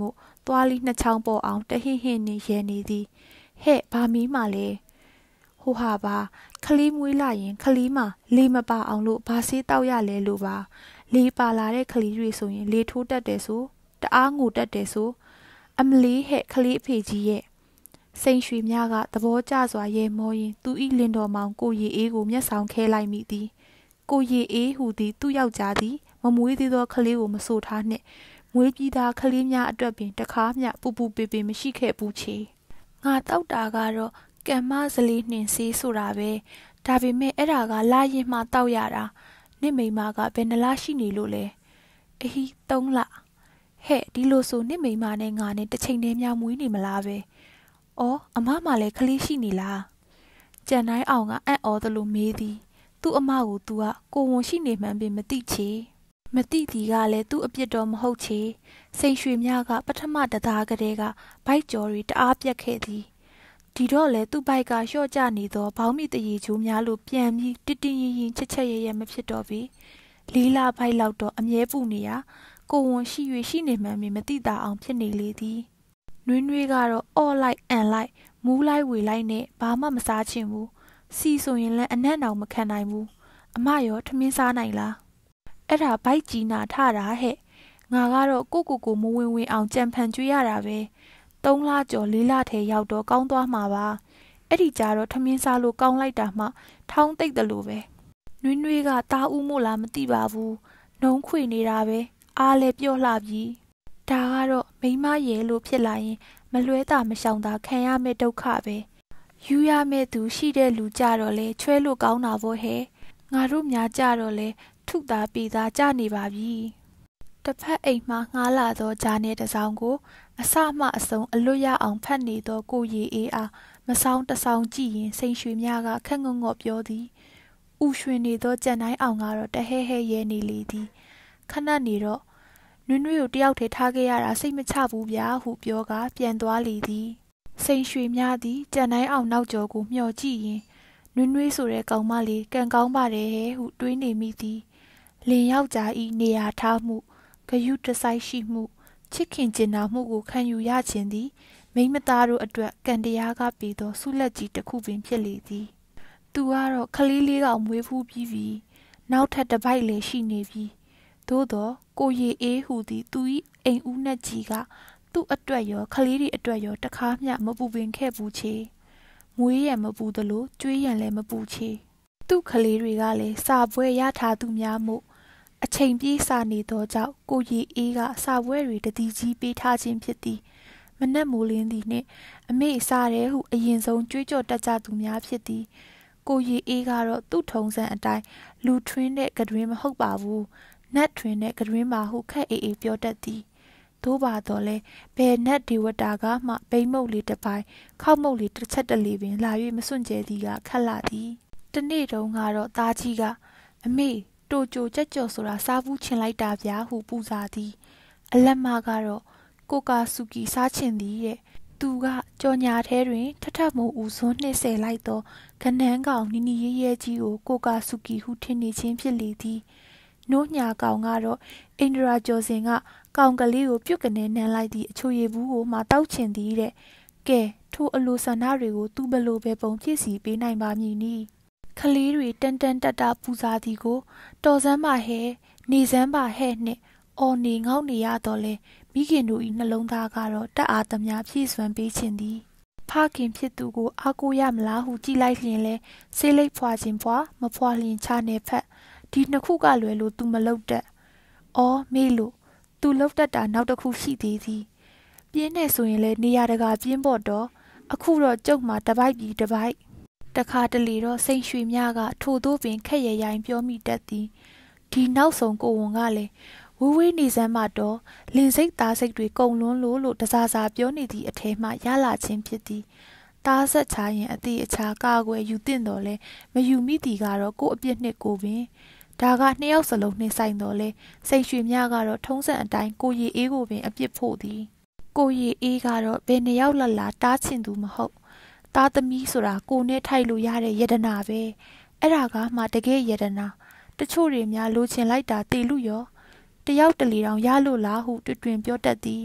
သွားလီနှစ်ချောင်းပေါ်အောင်တဟင်းဟင်းနေရဲနေသည်ဟဲ့ဘာမီးမှလဲဟိုဟာပါခလီမွေးလာရင်ခလီမှာလေမပါအောင်လို့ဘာဆေးတောက်ရလဲလို့ပါလေပါလာတဲ့ခလီတွေဆိုရင်လေထိုးတတ်တယ်ဆိုတအားငိုတတ်တယ်ဆိုအမလေးဟဲ့ခလီအဖေကြီးရဲ့စိန်ရွှေများကသဘောကျစွာရဲမောရင်သူဤလင်တော်မောင်ကိုရီအေးကိုမျက်ဆောင်ခဲလိုက်မိသည်ကိုရီအေးဟူသည်သူ့ယောက်ျားသည်မမွေးသေးသောခလေးကိုမဆိုထားနှင့်မွေးပြီးသားခလေးများအတွက်ပင်တခါမျှပူပူပေပေမရှိခဲ့ဘူးချေငါတောက်တာကတော့ကံမဇလေးနှင်ဆေးဆိုတာပဲဒါပေမဲ့အဲ့ဒါကလာရင်မှတောက်ရတာနင့်မိမကဘယ်နှလားရှိနေလို့လဲအဟီသုံးလဟဲ့ဒီလိုဆိုနင့်မိမနဲ့ငါနဲ့တစ်ချိန်တည်းများမွေးနေမလားပဲအော်အမမလည်းခလေးရှိနေလားကြံတိုင်းအောင်ကအံ့ဩသလိုမေးသည်သူ့အမကိုသူကကိုဝန်ရှိနေမှန်းပင်မသိချေမသိသည်ကလည်းသူ့အပြစ်တော်မဟုတ်ချေစိန်ရွှေများကပထမတသားကလေးကဘိုက်ကြော်တွေတအားပြက်ခဲ့သည်ဒီတော့လေသူ့ဘိုက်ကလျှော့ကျနေသောဘောင်းမီတရေချိုးများလို့ပြန်ပြီးတတင်းရင်ရင်ချက်ချက်ရရမဖြစ်တော့ပြီလေးလာဘိုက်လောက်တော့အမြဲပူနေရကိုဝန်ရှိ၍ရှိနေမှန်းမသိတာအောင်ဖြစ်နေလေသည်နွေးနွေးကတော့အော့လိုက်အန်လိုက်မူးလိုက်ဝေလိုက်နဲ့ဘာမှမစားချင်ဘူးစီဆိုရင်လည်းအနက်တောင်မခံနိုင်ဘူးအမရောထမင်းစားနိုင်လားအဲ့ဒါဘိုက်ကြီးနာထတာဟဲ့ငါကတော့ကိုကိုကိုမဝင်ဝင်အောင်ကြံဖန်ကျွေးရတာပဲသုံးလကျော်လေးလထဲရောက်တော့ကောင်းသွားမှာပါအဲ့ဒီကြတော့ထမင်းစားလို့ကောင်းလိုက်တာမှထောင်းသိပ်တယ်လို့ပဲနွေးနွေးကတားဦးမို့လားမသိပါဘူးနှုံးခွေနေတာပဲအားလည်းပြော့လှပြီဒါကတော့မိမရဲလို့ဖြစ်လာရင်မလွဲတာမရှောင်တာခံရမယ့်ဒုက္ခပဲယူရမယ့်သူရှိတဲ့လူကြတော့လေချွဲလို့ကောင်းတာပေါ့ဟဲ့ငါတို့များကြတော့လေထုသားပေသားကြနေပါပြီတစ်ဖက်အိမ်မှငှားလာသောဂျာနယ်တစ်စောင်ကိုအစမှအဆုံးအလွတ်ရအောင်ဖတ်နေသောကိုရီအေးအားမဆောင်တဆောင်ကြည့်ရင်စိန်ရွှေများကခက်ငုံငေါ့ပြောသည်ဥရွှင်နေသောကြံတိုင်းအောင်ကတော့တဟဲဟဲရဲနေလေသည်ခဏနေတော့နွေးနွေးကိုတယောက်တည်းထားခဲ့ရတာစိတ်မချဘူးဗျာဟုပြောကပြန်သွားလေသည်စိန်ရွှေများသည်ကြံတိုင်းအောင်နောက်ကျော်ကိုမျှော်ကြည့်ရင်နွေးနွေးဆိုတဲ့ကောင်မလေးကံကောင်းပါတယ်ဟဲ့ဟုတွေးနေမိသည်လင်ယောက်ျားဤနေရာထားမှုဂယုတစိုက်ရှိမှုချစ်ခင်ကျင်နာမှုကိုခံယူရခြင်းသည်မိမသားတို့အတွက်ကံတရားကပေးသောဆုလက်ကြီးတစ်ခုပင်ဖြစ်လေသည်သူကတော့ခလေးလေးကောင်မွေးဖူးပြီးပြီနောက်ထပ်တစ်ပိုက်လည်းရှိနေပြီသို့တော့ကိုရီအေးဟူသည်သူ၏အိမ်ဦးနှက်ကြီးကသူ့အတွက်ရောခလေးတွေအတွက်ရောတခါမျှမပူပင်ခဲ့ဘူးချေမွေးရမပူသလိုကျွေးရလည်းမပူချေသူ့ခလေးတွေကလည်းစာပွဲရထားသူများမို့အချိန်ပြေးစာနေသောကြောင့်ကိုရီအေးကစာပွဲတွေတတိကြီးပေးထားခြင်းဖြစ်သည်မနက်မိုးလင်းသည်နှင့်အမေစားတယ်ဟုအရင်ဆုံးကြွေးကြော်တတ်ကြသူများဖြစ်သည်ကိုရီအေးကတော့သူ့ထုံးစံအတိုင်းလူထွင်းတဲ့ကတွင်မဟုတ်ပါဘူးနတ်ထွင်းတဲ့ကတွင်ပါဟုခက်အေးအေးပြောတတ်သည်သို့ပါတော့လဲဘယ်နတ်ဒေဝတာကမှဘိမ့်မုတ်လေးတစ်ပိုင်းခောက်မုတ်လေးတစ်ချက်တလေပင်လာ၍မစွန့်ကြဲသည်ကခက်လာသည်တနေ့တုန်းကတော့သားကြီးကအမေတိုကြိုကြက်ကြော်ဆိုတာစားဘူးချင်လိုက်တာဗျာဟုပူဇာသည်အလက်မကတော့ကိုကာဆူကီစားချင်သည်တဲ့သူကကြော်ညာထဲတွင်ထထမိုးဦးစွန်းနှိမ့်ဆဲလိုက်သောကနန်းကောင်နီနီရဲရဲကြီးကိုကိုကာဆူကီဟုထင်နေခြင်းဖြစ်လေသည်နို့ညာကောင်ကတော့အိန္ဒရာကျော်စင်ကကောင်ကလေးကိုပြုတ်ကနေနမ်းလိုက်သည့်အချိုရည်ဘူးကိုမှတောက်ချင်သည်တဲ့ကဲထိုအလိုဆန္ဒတွေကိုသူဘလို့ပဲပုံပြည့်စီပေးနိုင်ပါမည်နီခလေးတွေတန်တန်တတပူဇာသည်ကိုတော်စမ်းပါဟဲနေစမ်းပါဟဲနှင့်အော်နေငေါ့နေရတော့လဲမိခင်တို့၏နှလုံးသားကတော့တအားသမျှဖြည့်စွမ်းပေးခြင်းသည်ဖခင်ဖြစ်သူကိုအားကိုးရမလားဟုကြည်လိုက်လျင်လဲဆေးလိပ်ဖွာခြင်းဖွာမဖွာလျင်ချနေဖက်ဒီနှစ်ခုကလွယ်လို့သူမလုပ်တတ်အော်မေးလို့သူလုပ်တတ်တာနောက်တစ်ခုရှိသေးသည်ပြင်းနေဆိုရင်လဲနေရာတကာပြင်းပေါ်တော့အခုတော့ကျုပ်မှာတပိုက်ပြီးတပိုက်တခါတလေတော့စိန်ရွှေများကထို့သောပင်ခက်ရရိုင်ပြောမိတတ်သည်ဒီနောက်ဆုံးကိုဝန်ကလည်းဝေးဝေးနေစမ်းမှတော့လင်စိတ်သားစိတ်တွေကုံလွန်းလို့လို့တစားစားပြောနေသည့်အထဲမှရလာခြင်းဖြစ်သည်သားဆက်ချရင်အတိအချာကာကွယ်ယူသင့်တော်လဲမယူမိသည်ကတော့ကို့အပြစ်နှစ်ကိုပင်ဒါကနှစ်ယောက်စလုံးနှိမ့်ဆိုင်တော်လဲစိတ်ရွှေများကတော့ထုံးစံအတိုင်းကိုရီအေးကိုပင်အပြစ်ဖို့သည်ကိုရီအေးကတော့ဘယ်နှစ်ယောက်လလာတားချင်သူမဟုတ်သားသမီးဆိုတာကိုနဲ့ထိုက်လို့ရတဲ့ယတနာပဲအဲ့ဒါကမှတကယ်ယတနာတချို့တွေများလိုချင်လိုက်တာတေလူရောတယောက်တလီတောင်ရလို့လားဟုတွင်တွင်ပြောတတ်သည်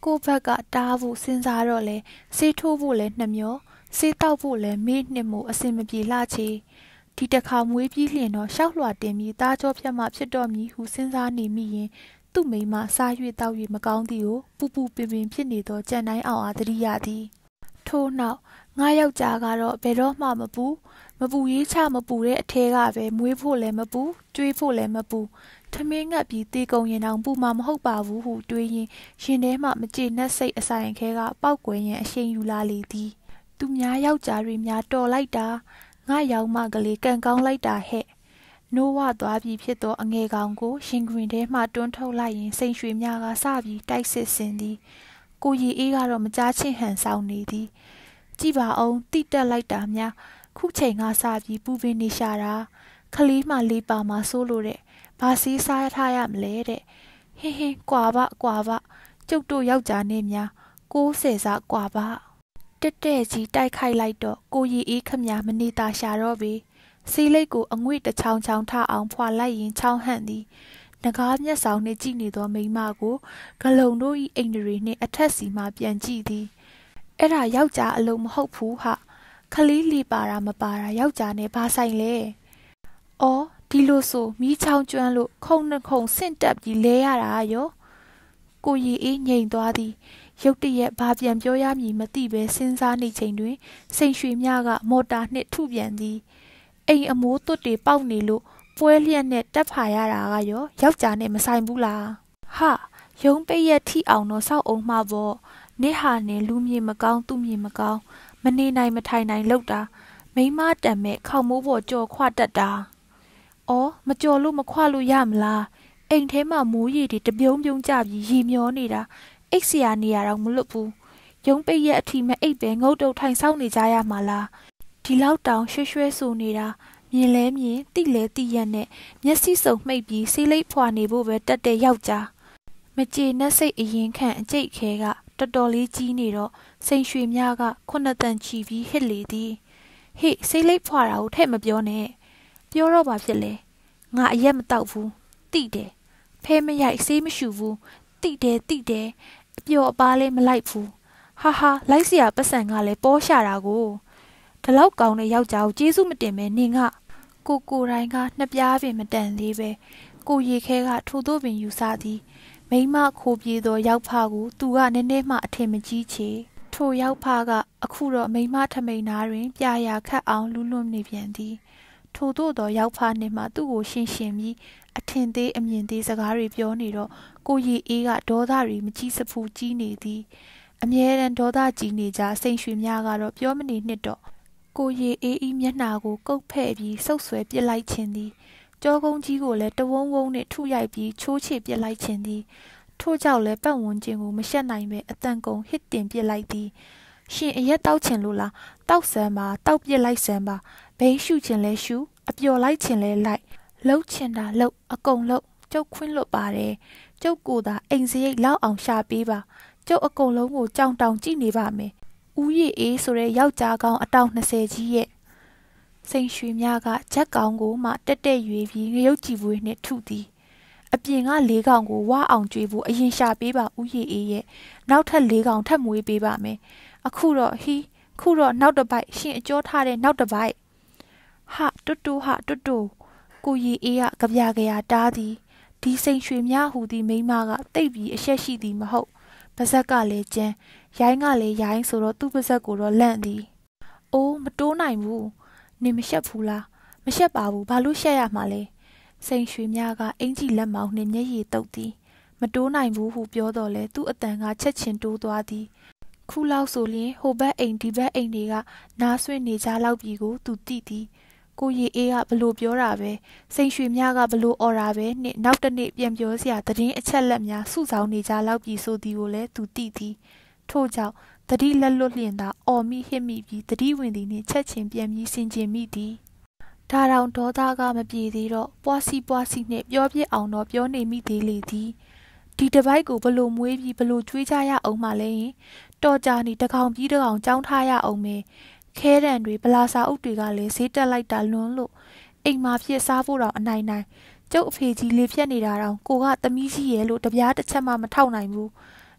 ကိုဘက်ကတားဖို့စဉ်းစားတော့လေဆေးထိုးဖို့လည်းနှမျောဆေးတောက်ဖို့လည်းမေးနှစ်မှုအစင်မပြေလှချေဒီတစ်ခါမွေးပြီးလျင်တော့ရှောက်လွှာတင်ပြီးသားကြောဖြတ်မှဖြစ်တော့မည်ဟုစဉ်းစားနေမိရင်သူ့မိမစား၍တောက်၍မကောင်းသည်ကိုပူပူပင်ပင်ဖြစ်နေသောကြံတိုင်းအောင်အားသတိရသည်ထို့နောက်ငါယောက်ျားကတော့ဘယ်တော့မှမပူမပူရေးချမပူတဲ့အထဲကပဲမွေးဖို့လည်းမပူကျွေးဖို့လည်းမပူထမင်းငတ်ပြီးတေကုံရင်တောင်ပူမှာမဟုတ်ပါဘူးဟုတွေးရင်ရင်ထဲမှမကြေနပ်စိတ်အဆိုင်ခဲကပောက်ကွယ်ရန်အရှိန်ယူလာလေသည်သူများယောက်ျားတွေများတော်လိုက်တာငါရောက်မကလေးကန်ကောင်းလိုက်တာဟဲ့နိုးဝသွားပြီဖြစ်သောအငယ်ကောင်ကိုရှင်ခွင်ထဲမှတွန်းထုတ်လိုက်ရင်စိန်ရွှေများကစပြီးတိုက်စစ်ဆင်သည်ကိုရီအေးကတော့မကြားချင်းဟန်ဆောင်နေသည်ကြည့်ပါအောင်တိတက်လိုက်တာများခုချိန်ကစပြီးပူပင်နေရှာတာခလေးမှလေးပါမှဆိုးလို့တဲ့ဘာစီးစားထားရမလဲတဲ့ဟင်းဟင်းကွာပါကွာပါကျုပ်တို့ယောက်ျားနဲ့များကိုးဆယ်စားကွာပါတက်တဲ့ကြီးတိုက်ခိုက်လိုက်တော့ကိုရီအေးခမမနေတာရှာတော့ပြီဆေးလိပ်ကိုအငွေ့တချောင်းချောင်းထအောင်ဖွာလိုက်ရင်ချောင်းဟန့်သည်နဂါးမျက်ဆောင်နှင့်ကြည့်နေသောမိန်းမကိုဂလုံတို့၏အိမ်တွေနှင့်အထက်စီမှပြန်ကြည့်သည်အဲ့ဒါယောက်ျားအလုံးမဟုတ်ဘူးဟာခလေးလီပါတာမပါတာယောက်ျားနဲ့ဘာဆိုင်လဲအော်ဒီလိုဆိုမီးချောင်းကျွမ်းလို့ခုံနှခုံဆင့်တက်ပြီးလဲရတာရောကိုရီအေးငြိမ်သွားသည်ရုတ်တရက်ဘာပြန်ပြောရမည်မသိပဲစဉ်းစားနေချိန်တွင်စိန်ရွှေမြကမော်တာနှင့်ထုပြန်သည်အိမ်အမိုးသွတ်တွေပေါက်နေလို့ပွဲလျက်နဲ့တက်ဖာရတာကရောယောက်ျားနဲ့မဆိုင်ဘူးလားဟာရုံးပိတ်ရက်ထိအောင်တော့စောက်အောင်မှပေါ့နေဟာနဲ့လူမြေမကောင်းသူ့မြေမကောင်းမနေနိုင်မထိုင်နိုင်လောက်တာမိမတံမဲ့ခေါမိုးပေါ်ကြော်ခွတတ်တာအော်မကြော်လို့မခွလို့ရမလားအိမ်ထဲမှာမိုးရီတွေတပြုံးပြုံးကြပြီးရေမျောနေတာအိတ်စရာနေရတော့မလွတ်ဘူးရုံးပိတ်ရက်အထိမဲ့အိတ်ပဲငုတ်တုတ်ထိုင်ဆောင်နေကြရမှာလားဒီလောက်တောင်ရွှဲရွှဲဆူနေတာမြင်လဲမြင်တိလဲတိရက်နဲ့မျက်စိစုံမှိတ်ပြီးဆေးလိပ်ဖွာနေဖို့ပဲတက်တဲ့ယောက်ျားမကြေနပ်စိတ်အရင်ခန့်အကျိတ်ခဲကတော်တော်လေးကြီးနေတော့စိန်ရွှေများကခုနှစ်တန်ချီပြီးဟစ်လေသည်ဟေ့ဆေးလိပ်ဖွာတာကိုထဲ့မပြောနဲ့ပြောတော့ပါဖြစ်လေငါအရက်မတောက်ဘူးတိတယ်ဖဲမရိုက်ဆေးမရှူဘူးတိတယ်တိတယ်အပျော်အပါလေးမလိုက်ဘူးဟာဟာလိုက်เสียပတ်စံကလည်းပေါ်ရှာတာကိုဒီလောက်ကောင်းတဲ့ယောက်ျားကိုကျေးဇူးမတင်မဲနင်ကကိုကိုတိုင်းကနှစ်ပြားပင်မတန်သေးပဲကိုရီခဲကထိုတို့ပင်ယူဆသည်မိမခိုးပြေးသောရောက်ဖကိုသူကနည်းနည်းမှအထင်မကြီးချေထိုရောက်ဖကအခုတော့မိမထမိန်နာတွင်ပြာရာခတ်အောင်လူးလွန်းနေပြန်သည်ထိုတို့သောရောက်ဖနှင့်မှသူ့ကိုရှင်းရှင်းပြီးအထင်သေးအမြင်သေးစကားတွေပြောနေတော့ကိုရီအေးကဒေါသတွေမကြီးစဖူးကြီးနေသည်အမြဲတမ်းဒေါသကြီးနေကြစိန်ရွှေများကတော့ပြောမနေနှစ်တော့ကိုရီအေးဤမျက်နှာကိုကုတ်ဖဲ့ပြီးဆုပ်ဆွဲပစ်လိုက်ခြင်းသည်ကြောကုန်းကြီးကိုလည်းတဝုံဝုံနှင့်ထုရိုက်ပြီးချိုးချပစ်လိုက်ခြင်းသည်ထို့ကြောင့်လည်းပတ်ဝန်းကျင်ကိုမရှက်နိုင်ပဲအတန်ကုန်ဟစ်တင်ပစ်လိုက်သည်ရှင်အရက်တောက်ချင်လို့လားတောက်ဆန်းပါတောက်ပစ်လိုက်ဆန်းပါဘိန်းရှူချင်လဲရှူအပျော်လိုက်ချင်လဲလိုက်လှုပ်ချင်တာလှုပ်အကုန်လှုပ်ကျုပ်ခွင့်လွတ်ပါတယ်ကျုပ်ကိုသာအိမ်စရိတ်လောက်အောင်ရှာပေးပါကျုပ်အကုန်လုံးကိုကြောင်တောင်ကြည့်နေပါမယ်ဦးရည်အေးဆိုတဲ့ယောက်ျားကောင်းအတောင်၂၀ကြီးရဲ့စိန်ရွှေများကဂျက်ကောင်ကိုမှတက်တက်ရွေပြီးငရုတ်ကြည်ပွေးနှင့်ထုသည်အပြင်ကလေးကောင်ကိုဝအောင်ကျွေးဖို့အရင်ရှာပေးပါဦးရည်အေးရဲ့နောက်ထပ်လေးကောင်ထပ်မွေးပေးပါမယ်အခုတော့ဟီးခုတော့နောက်တစ်ပိုက်ရှင်အကျော်ထားတဲ့နောက်တစ်ပိုက်ဟာတွတ်တူဟာတွတ်တူကိုရည်အေးကကြပြကြရာတားသည်ဒီစိန်ရွှေများဟူသည်မိန်းမကတိတ်ပြီးအရှက်ရှိသည်မဟုတ်ပါဇက်ကလည်းကျန်းရိုင်းကလည်းရိုင်းဆိုတော့သူ့ပါဇက်ကိုတော့လန့်သည်အိုးမတိုးနိုင်ဘူးနင်မရှက်ဘူးလားမရှက်ပါဘူးဘာလို့ရှက်ရမှာလဲစိန်ရွှေများကအင်ကြီးလက်မောင်းနှင့်မျက်ရည်တုပ်သည်မတိုးနိုင်ဘူးဟုပြောတော့လေသူ့အတန်ကချက်ချင်းတိုးသွားသည်ခုလောက်ဆိုရင်ဟိုဘက်အိမ်ဒီဘက်အိမ်တွေကနားဆွင့်နေကြလောက်ပြီကိုသူသိသည်ကိုရီအေးကဘလို့ပြောတာပဲစိန်ရွှေများကဘလို့អော်တာပဲနဲ့နောက်တနေ့ပြန်ပြောစရာသတင်းအချက်လက်များစုဆောင်နေကြလောက်ပြီဆိုသည်ကိုလည်းသူသိသည်ထို့ကြောင့်တတိလက်လွတ်လျင်သာအော်မိဟစ်မိပြီးတတိဝင်သည်နှင့်ချက်ချင်းပြန်ပြီးဆင်ကျင်မိသည်ဒါတောင်ဒေါသကမပြေသေးတော့ပွားစီပွားစီနှင့်ပြောပြအောင်တော့ပြောနေမိသေးလေသည်ဒီတပိုက်ကိုဘလို့မွေးပြီးဘလို့ကျွေးကြရအောင်မှလဲရင်တော်ကြာနေတကောင်ပြီးတကောင်ကြောင်းထားရအောင်မယ်ခဲတံတွေဗလာစာအုပ်တွေကလည်းဈေးတက်လိုက်တာလွန်းလို့အိမ်မှာဖြစ်စားဖို့တော့အနိုင်နိုင်ကျုပ်အဖေကြီးလေဖြတ်နေတာတော့ကိုကသမီးကြီးရဲ့လို့တပြားတစ်ချက်မှမထောက်နိုင်ဘူး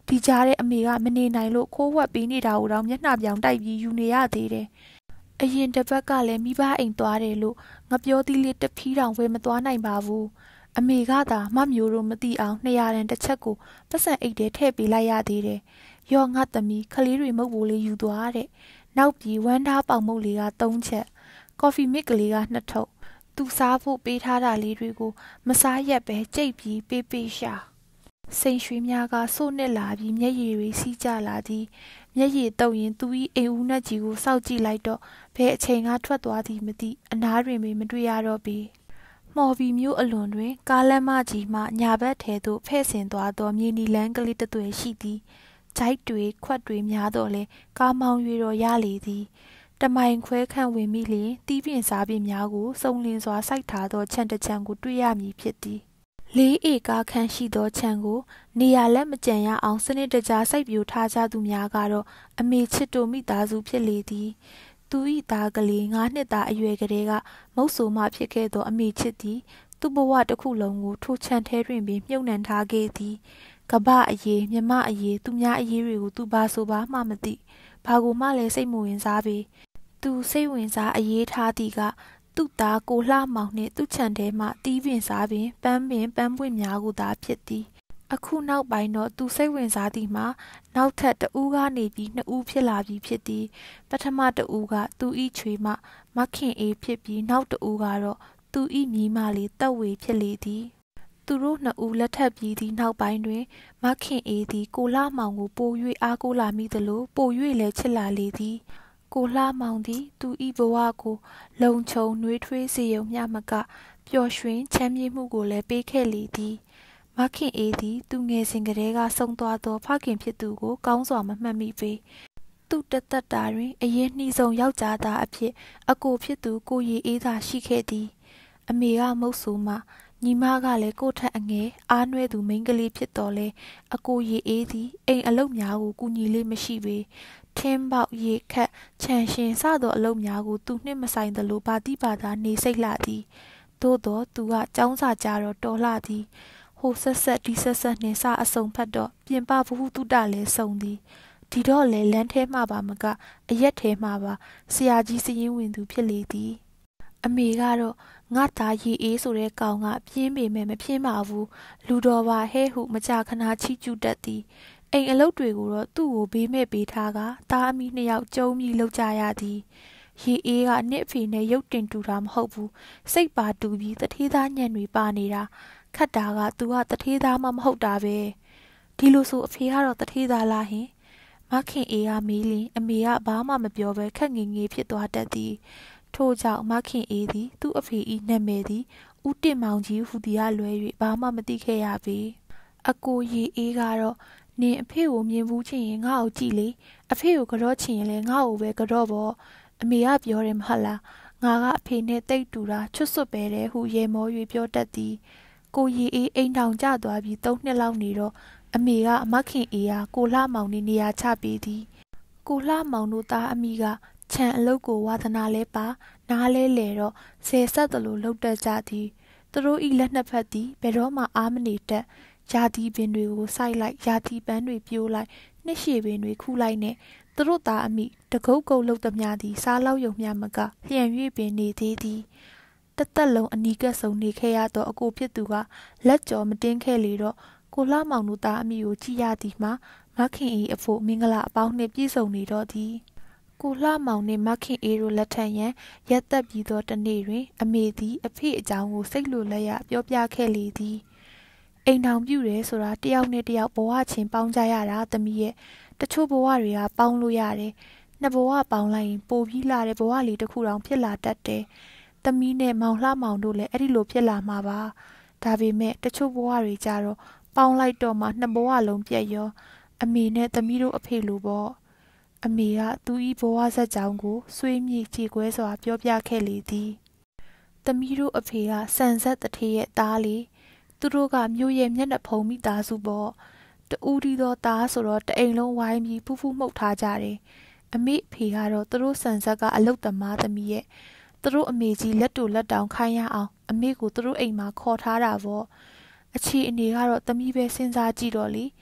ဒီကြားတဲ့အမေကမနေနိုင်လို့ခိုးဝှက်ပေးနေတာကိုတော့မျက်နှာပြောင်တိုက်ပြီးယူနေရသေးတယ်။အရင်တစ်ပတ်ကလည်းမိဘအိမ်သွားတယ်လို့ငါပြောသီးလေးတစ်ဖီးတောင်ဝယ်မသွားနိုင်ပါဘူး။အမေကသာမမျိုးတို့မသိအောင်နှစ်ရာတန်တစ်ချက်ကိုပတ်စံအိတ်ထဲထည့်ပေးလိုက်ရသေးတယ်။ရော့ငါသမီးခလေးတွေမုတ်ဘိုးလေးယူသွားတဲ့။နောက်ပြီးဝမ်းသားပေါင်မုတ်လေးကသုံးချက်။ကော်ဖီမစ်ကလေးကနှစ်ထုပ်။သူစားဖို့ပေးထားတာလေးတွေကိုမစားရက်ပဲကြိတ်ပြီးပေးပေးရှာ။စိန်ရွှေများကစို့နစ်လာပြီးမျက်ရည်တွေစီးကျလာသည်မျက်ရည်တုပ်ရင်သူ၏အိမ်ဦးနက်ကြီးကိုစောက်ကြည့်လိုက်တော့ဘယ်အချိန်ကထွက်သွားသည်မသိအနားတွင်မတွေ့ရတော့ပေမော်ဘီမျိုးအလွန်တွင်ကားလမ်းမကြီးမှညာဘက်ထဲသို့ဖဲ့ဆင်သွားသောမြေနီလန်းကလေးတစ်သွယ်ရှိသည်ဂျိုက်တွေခွက်တွေများတော့လဲကားမောင်း၍တော့ရလေသည်တမိုင်ခွဲခန့်ဝင်မိလျင်တီးပင်စားပင်များကိုစုံလင်စွာစိုက်ထားသောခြံတစ်ခြံကိုတွေ့ရမည်ဖြစ်သည်လေးဧကခန့်ရှိသောခြံကိုနေရာလက်မကျန်ရအောင်စနစ်တကျစိုက်ပျိုးထားကြသူများကတော့အမေချစ်တို့မိသားစုဖြစ်လေသည်သူ၏သားကလေးငါးနှစ်သားအရွယ်ကလေးကမုတ်ဆိုးမှဖြစ်ခဲ့သောအမေချစ်သည်သူ့ဘဝတစ်ခုလုံးကိုထိုခြံထဲတွင်ပင်မြုပ်နှံထားခဲ့သည်ကပအရေးမြမအရေးသူများအရေးတွေကိုသူဘာဆိုဘာမှမသိဘာကိုမှလည်းစိတ်မဝင်စားပေသူစိတ်ဝင်စားအရေးထားသည်ကသူ့သားကိုလှမောင်နှင့်သူ့ခြံထဲမှတီးပင်စားပင်ပန်းပင်ပန်းပွင့်များကိုသာဖြစ်သည်အခုနောက်ပိုင်းတော့သူစိတ်ဝင်စားသည်မှာနောက်ထပ်တဦးကနေပြီးနှစ်ဦးဖြစ်လာပြီးဖြစ်သည်ပထမတဦးကသူ၏ချွေမမခင်အေးဖြစ်ပြီးနောက်တဦးကတော့သူ၏မြီးမလေးတက်ဝေဖြစ်လေသည်သူတို့နှစ်ဦးလက်ထပ်ပြီးသည့်နောက်ပိုင်းတွင်မခင်အေးသည်ကိုလှမောင်ကိုပို၍အားကိုးလာမိသလိုပို၍လည်းချစ်လာလေသည်ကိုလှမောင်သည်သူ၏ဘဝကိုလုံခြုံနှွေးထွေးစေရုံမျှမကပျော်ရွှင်ချမ်းမြေ့မှုကိုလည်းပေးခဲ့လေသည်မခင်အေးသည်သူငယ်စဉ်ကတည်းကဆုံးသွားသောဖခင်ဖြစ်သူကိုကောင်းစွာမမှတ်မိပေသူတသက်တာတွင်အရင်နှီးဆုံးယောက်ျားသားအဖြစ်အကိုဖြစ်သူကိုရီအေးသာရှိခဲ့သည်အမေကမုတ်ဆိုးမှညီမကလည်းကိုထက်အငယ်အားနွဲသူမိန်းကလေးဖြစ်တော်လဲအကိုရီအေးသည်အိမ်အလုပ်များကိုကူညီလေးမရှိပေထင်းပေါက်ရေခတ်ခြံရှင်စသောအလုပ်များကိုသူနှင့်မဆိုင်သလိုဘာတိဘာသာနေစိတ်လှသည်သို့သောသူကကျောင်းစာကြတော့တော်လှသည်ဟိုဆက်ဆက်ဒီဆက်ဆက်နှင့်စအစုံဖတ်တော့ပြင်ပဘဟုတုတလည်းစုံသည်ဒီတော့လေလမ်းထဲမှပါမကအရက်ထဲမှပါဆရာကြီးစရင်ဝင်သူဖြစ်လေသည်အမေကတော့ငါသားရီအေးဆိုတဲ့ကောင်ကပြင်းပေမဲ့မပြင်းပါဘူးလူတော်ပါဟဲ့ဟုမကြာခဏချီကျူးတတ်သည်အိမ်အလုပ်တွေကိုတော့သူ့ကိုဘေးမဲ့ပေးထားကသားအမိနှစ်ယောက်ကျုံပြီးလောက်ကြရသည်ရီအေးကနှစ်အဖေနဲ့ရုပ်တင်တူတာမဟုတ်ဘူးစိတ်ပါတူပြီးတထေးသားညံ့တွေပါနေတာခတ်တာကသူကတထေးသားမှမဟုတ်တာပဲဒီလိုဆိုအဖေကတော့တထေးသားလားဟင်မခင်အေးကမေးလင်အမေကဘာမှမပြောဘဲခက်ငင်ငယ်ဖြစ်သွားတတ်သည်ထို့ကြောင့်မခင်အေးသည်သူ့အဖေ၏နာမည်သည်ဦးတင်မောင်ကြီးဟူသည်ကလွဲ၍ဘာမှမသိခဲ့ရပေအကိုရီအေးကတော့နင်အဖေကိုမြင်ဘူးချင်ရင်ငါ့ကိုကြည့်လေအဖေကိုကြောချင်ရင်လည်းငါ့ကိုပဲကြောပေါ့အမေကပြောတယ်မဟုတ်လားငါကအဖေနဲ့တိတ်တူတာချွတ်ဆွတ်ပဲတဲ့ဟုရေမော၍ပြောတတ်သည်ကိုရီအေးအိမ်တောင်ကျသွားပြီးသုံးနှစ်လောက်နေတော့အမေကအမခင်အေးဟာကိုလှမောင်နေနေရာချပေးသည်ကိုလှမောင်တို့သားအမိကခြံအလုပ်ကိုဝါသနာလဲပါနားလဲလဲတော့ဆယ်ဆက်သလိုလှုပ်တတ်ကြသည်သူတို့ဤလက်နှစ်ဖက်သည်ဘယ်တော့မှအားမနေတတ်ရာသီပင်တွေကိုစိုက်လိုက်ရာသီပန်းတွေပြိုးလိုက်နှစ်ရှည်ပင်တွေခူးလိုက်နဲ့သူတို့သားအမိတကုတ်ကုတ်လှုပ်သမျှသည်စားလောက်ယုံမျှမကလျံ၍ပင်နေသေးသည်တသက်လုံးအနီးကပ်ဆုံးနေခဲ့ရသောအကိုဖြစ်သူကလက်ကြော်မတင်းခဲ့လေတော့ကိုလှမောင်တို့သားအမိကိုကြည့်ရသည်မှာမခင်အေးအဖို့မင်္ဂလာအပေါင်းနှင့်ပြည့်စုံနေတော့သည်ကိုလှမောင်နှင့်မခင်အေးတို့လက်ထံရန်ရက်သက်ပြီးသောတနေ့တွင်အမေသည်အဖေအကြောင်းကိုစိတ်လိုလက်ရပြောပြခဲ့လေသည်အိမ်ထောင်ပြုတယ်ဆိုတာတယောက်နဲ့တယောက်ဘဝချင်းပေါင်းကြရတာသမီးရဲ့တချို့ဘဝတွေကပေါင်းလို့ရတယ်နှစ်ဘဝပေါင်းလိုက်ရင်ပိုပြီးလာတဲ့ဘဝလေးတစ်ခုတောင်ဖြစ်လာတတ်တယ်သမီးနဲ့မောင်လှမောင်တို့လည်းအဲ့ဒီလိုဖြစ်လာမှာပါဒါပေမဲ့တချို့ဘဝတွေကြတော့ပေါင်းလိုက်တော့မှနှစ်ဘဝလုံးပြည့်ရောအမေနဲ့သမီးတို့အဖေလိုပေါ့အမေကသူ၏ဘဝဇာတ်ကြောင်းကိုဆွေးမြေ့ကြေကွဲစွာပြောပြခဲ့လေသည်သမီးတို့အဖေကစံဆက်တထေးရဲ့သားလေးသူတို့ကမြို့ရဲ့မျက်နှာဖုံးမိသားစုပေါ့တူဒီသောသားဆိုတော့တအိမ်လုံးဝိုင်းပြီးဖူးဖူးမှုတ်ထားကြတယ်အမေအဖေကတော့သူတို့စံဆက်ကအလုတ်သမားသမီးရဲ့သူတို့အမေကြီးလက်တူလက်တောင်ခိုင်းရအောင်အမေကိုသူတို့အိမ်မှာခေါ်ထားတာပေါ့အခြေအနေကတော့သမီးပဲစဉ်းစားကြည့်တော့လေ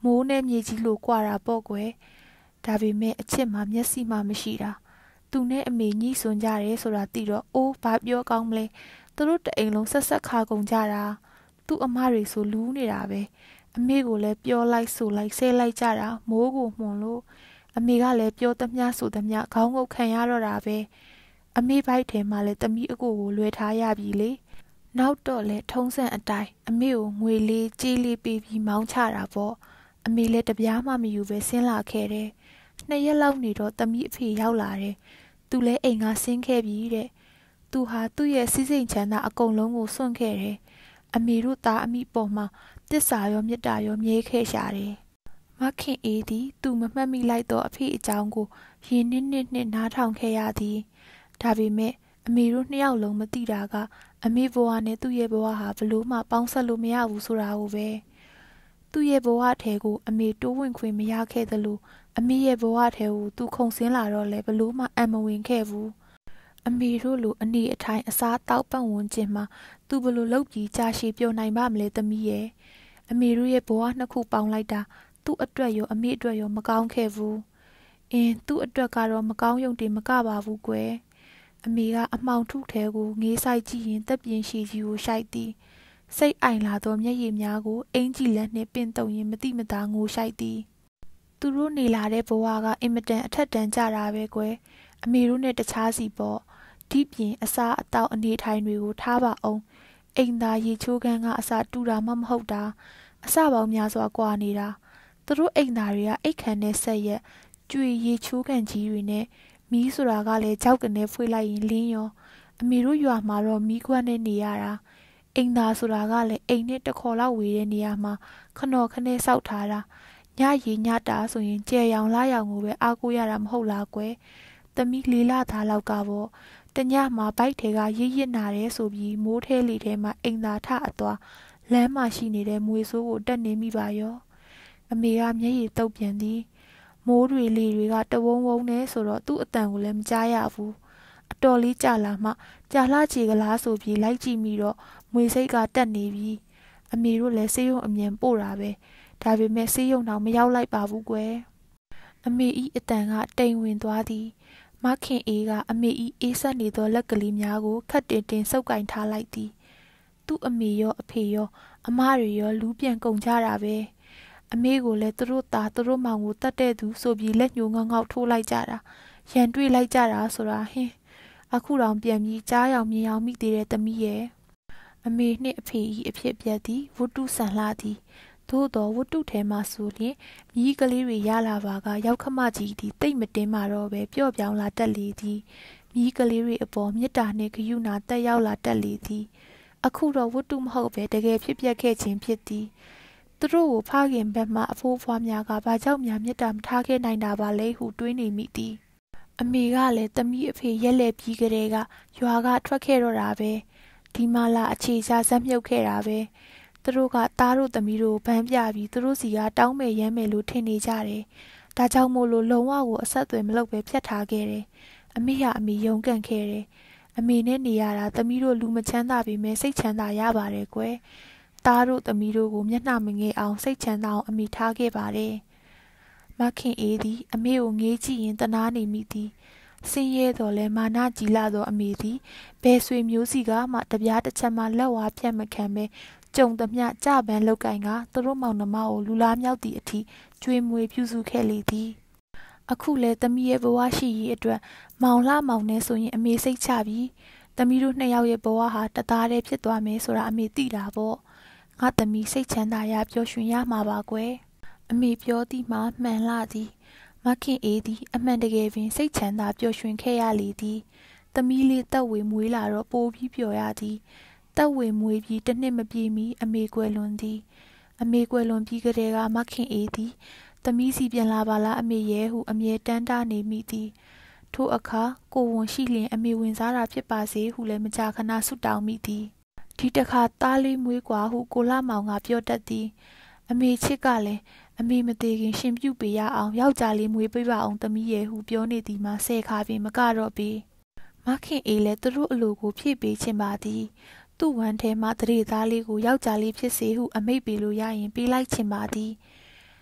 မိုးနဲ့မြေကြီးလိုကွာတာပေါ့ကွယ်ဒါပေမဲ့အချစ်မှမျက်စိမှမရှိတာသူနဲ့အမေညှိစွန်းကြတယ်ဆိုတာသိတော့အိုးဘာပြောကောင်းမလဲသူတို့တအိမ်လုံးဆက်ဆက်ခါကုန်ကြတာသူ့အမတွေဆိုလူးနေတာပဲအမေကိုလည်းပြောလိုက်ဆိုလိုက်ဆဲလိုက်ကြတာမိုးကိုမှွန်လို့အမေကလည်းပြောသမျှဆိုသမျှခေါင်းငုတ်ခံရတော့တာပဲအမေဘိုက်ထဲမှာလည်းတမီးအကိုကိုလွှဲထားရပြီလေနောက်တော့လေထုံးစံအတိုင်းအမေကိုငွေလေးကြေးလေးပေးပြီးမောင်းချတာပေါ့အမေလည်းတပြားမှမယူပဲဆင်းလာခဲ့တယ်နှစ်ရက်လောက်နေတော့တမီးအဖေရောက်လာတယ်သူလည်းအိမ်ကဆင်းခဲ့ပြီတဲ့သူဟာသူ့ရဲ့စီးစိမ်ချမ်းသာအကုန်လုံးကိုစွန့်ခဲ့တယ်အမေတို့သားအမိပေါ်မှာတစ္ဆာရောမေတ္တာရောမြဲခဲ့ရှာတယ်မခင်အေးသည်သူမမှတ်မိလိုက်တော့အဖေအကြောင်းကိုရင်နစ်နစ်နှစ်နားထောင်ခဲ့ရသည်ဒါပေမဲ့အမေတို့နှစ်ယောက်လုံးမသိတာကအမေဘဝနဲ့သူ့ရဲ့ဘဝဟာဘလို့မှပေါင်းဆက်လို့မရဘူးဆိုတာကိုပဲသူ့ရဲ့ဘဝထဲကိုအမေတိုးဝင်ခွင့်မရခဲ့သလိုအမေရဲ့ဘဝထဲကိုသူခုန်ဆင်းလာတော့လဲဘလို့မှအံမဝင်ခဲ့ဘူးအမေတို့လိုအနေအထိုင်အစားတောက်ပတ်ဝန်းကျင်မှာသူဘလို့လုပ်ပြီးကြာရှည်ပြောနိုင်ပါမလဲသမီးရဲ့အမေတို့ရဲ့ဘဝနှစ်ခုပေါင်းလိုက်တာသူ့အတွက်ရောအမေအတွက်ရောမကောင်းခဲ့ဘူးအင်းသူ့အတွက်ကတော့မကောင်းရုံတင်မကပါဘူးကွယ်အမေကအမှောင်ထုထဲကိုငေးဆိုင်ကြည့်ရင်တက်ပြင်းရှည်ကြီးကိုရှိုက်သည်စိတ်အိုင်လာသောမျက်ရည်များကိုအင်ကြီးလက်နှင့်ပင်တုံရင်မတိမသားငိုရှိုက်သည်သူတို့နေလာတဲ့ဘဝကအင်မတန်အထက်တန်းကြတာပဲကွယ်အမေတို့နဲ့တခြားစီပေါ့ဒီပြင်အစားအသောက်အနေထိုင်တွေကိုထားပါအောင်အိမ်သားရေချိုးခန်းကအစာတူတာမှမဟုတ်တာအစပေါင်းများစွာကွာနေတာသူတို့အိမ်သားတွေကအိတ်ခမ်းနဲ့ဆက်ရက်ကြွေရေချိုးခန်းကြီးတွေနဲ့မီးဆိုတာကလည်းကြောက်ကနေဖွေးလိုက်ရင်လင်းရောအမေတို့ရွာမှာတော့မီးခွက်နဲ့နေရတာအိမ်သားဆိုတာကလည်းအိမ်နဲ့တစ်ခေါ်လောက်ဝေးတဲ့နေရာမှာခနော်ခနဲ့စောက်ထားတာညရီညတာဆိုရင်ကြဲရောင်လာရောင်ကိုပဲအားကိုးရတာမဟုတ်လားကွယ်သမီးလေးလာသားလောက်ကပေါ့တညမှာဘိုက်ထဲကရစ်ရစ်နာတယ်ဆိုပြီးမိုးထဲလေထဲမှာအိမ်သာထအသွားလမ်းမှာရှိနေတဲ့မွေဆိုးကိုတက်နေမိပါရောအမေကမျက်ရည်တုပ်ပြန်သည်မိုးတွေလေတွေကတဝုံဝုံနဲ့ဆိုတော့သူ့အတန်ကိုလည်းမကြားရဘူးအတော်လေးကြာလာမှကြာလှချေကလားဆိုပြီးလိုက်ကြည့်မိတော့မွေစိတ်ကတက်နေပြီအမေတို့လည်းဆေးရုံအမြန်ပို့တာပဲဒါပေမဲ့ဆေးရုံတော့မရောက်လိုက်ပါဘူးကွယ်အမေဤအတန်ကတိမ်ဝင်သွားသည်မခင်အေးကအမေဤအေးဆက်နေသောလက်ကလေးများကိုခတ်တင်တင်ဆုပ်ကင်ထားလိုက်သည်သူ့အမေရောအဖေရောအမတွေရောလူးပြန်ကုန်ကြတာပဲအမေကိုလည်းသူတို့သားသူတို့မောင်ကိုတတ်တဲ့သူဆိုပြီးလက်ညှိုးငေါငေါထိုးလိုက်ကြတာရန်တွေးလိုက်ကြတာဆိုတာဟင်းအခုတောင်ပြန်ပြီးကြားရောင်မြင်အောင်မိသေးတဲ့သမီးရဲ့အမေနှင့်အဖေဤအဖြစ်ပြက်သည်ဝတ္ထုဆန်လှသည်သို့တော်ဝတ္ထုထဲမှာဆိုလျင်မြီးကလေးတွေရလာပါကရောက်ခမကြီးသည်တိတ်မတင်းမာတော့ပဲပျော့ပြောင်းလာတက်လေသည်မြီးကလေးတွေအပေါ်မေတ္တာနှင့်ဂရုဏာတက်ရောက်လာတက်လေသည်အခုတော့ဝတ္ထုမဟုတ်ပဲတကယ်ဖြစ်ပျက်ခဲ့ခြင်းဖြစ်သည်သူတို့ကိုဖခင်ဘက်မှအဖိုးဖွားများကဘာကြောင့်များမေတ္တာမထားခဲ့နိုင်တာပါလဲဟုတွေးနေမိသည်အမေကလည်းသမီးအဖေရက်လက်ပြီးကလေးကရွာကထွက်ခဲ့တော့တာပဲဒီမှလာအခြေချဇက်မြုပ်ခဲ့တာပဲသူတို့ကသားတို့သမီးတို့ဗန်းပြပြီးသူတို့စီကတောင်းမယ်ရမ်းမယ်လို့ထင်နေကြတယ်ဒါကြောင့်မို့လို့လုံးဝကိုအဆက်အသွယ်မလုပ်ပဲဖြတ်ထားခဲ့တယ်အမေဟာအမေယုံကန်ခဲ့တယ်အမေနဲ့နေရတာသမီးတို့လူမချမ်းသာပေမဲ့စိတ်ချမ်းသာရပါတယ်ကွယ်သားတို့သမီးတို့ကိုမျက်နှာမငယ်အောင်စိတ်ချမ်းသာအောင်အမိထားခဲ့ပါတယ်မခင်အေးသည်အမေကိုငေးကြည့်ရင်တနာနေမိသည်ဆင်းရဲတော်လဲမာနကြီးလာသောအမေသည်ဘယ်ဆွေမျိုးစီကမှတပြားတစ်ချက်မှလက်ဝါးဖြတ်မခံပဲကြုံသမျှကြပန်းလောက်ကင်ကသူတို့မောင်နှမကိုလူလားမြောက်သည့်အထိကျွေးမွေးပြုစုခဲ့လေသည်အခုလဲသမီးရဲ့ဘဝရှိရေးအတွက်မောင်လှမောင်နဲ့ဆိုရင်အမေစိတ်ချပြီးသမီးတို့နှစ်ယောက်ရဲ့ဘဝဟာတသားတည်းဖြစ်သွားမယ်ဆိုတာအမေသိတာပေါ့ငါသမီးစိတ်ချမ်းသာရပျော်ရွှင်ရမှာပါကွယ်အမေပြောသည်မှမှန်လှသည်မခင်အေးသည်အမှန်တကယ်ပင်စိတ်ချမ်းသာပျော်ရွှင်ခဲ့ရလေသည်သမီးလေးတက်ဝေမွေးလာတော့ပိုးပြီးပျော်ရသည်တက်ဝေမွေးပြီးတစ်နှစ်မပြည့်မီအမေကွယ်လွန်သည်အမေကွယ်လွန်ပြီးကတည်းကမခင်အေးသည်သမီးစီပြန်လာပါလားအမေရဲ့ဟုအမြဲတမ်းတာနေမိသည်ထိုအခါကိုဝန်ရှိလျင်အမေဝင်စားတာဖြစ်ပါစေဟုလည်းမကြာခဏဆုတောင်းမိသည်ဒီတခါသားလေးမွေးကွာဟုကိုလှမောင်ကပြောတတ်သည်အမေချစ်ကလည်းအမေမသေးခင်ရှင်ပြုပေးရအောင်ယောက်ျားလေးမွေးပေးပါအောင်သမီးရဲ့ဟုပြောနေသည်မှာဆယ်ခါပင်မကတော့ပေမခင်အေးလည်းသူတို့အလိုကိုဖြည့်ပေးခြင်းပါသည်သူ့ဝမ်းထဲမှတရေသားလေးကိုယောက်ျားလေးဖြစ်စေဟုအမိတ်ပေးလို့ရရင်ပေးလိုက်ခြင်းပါသည်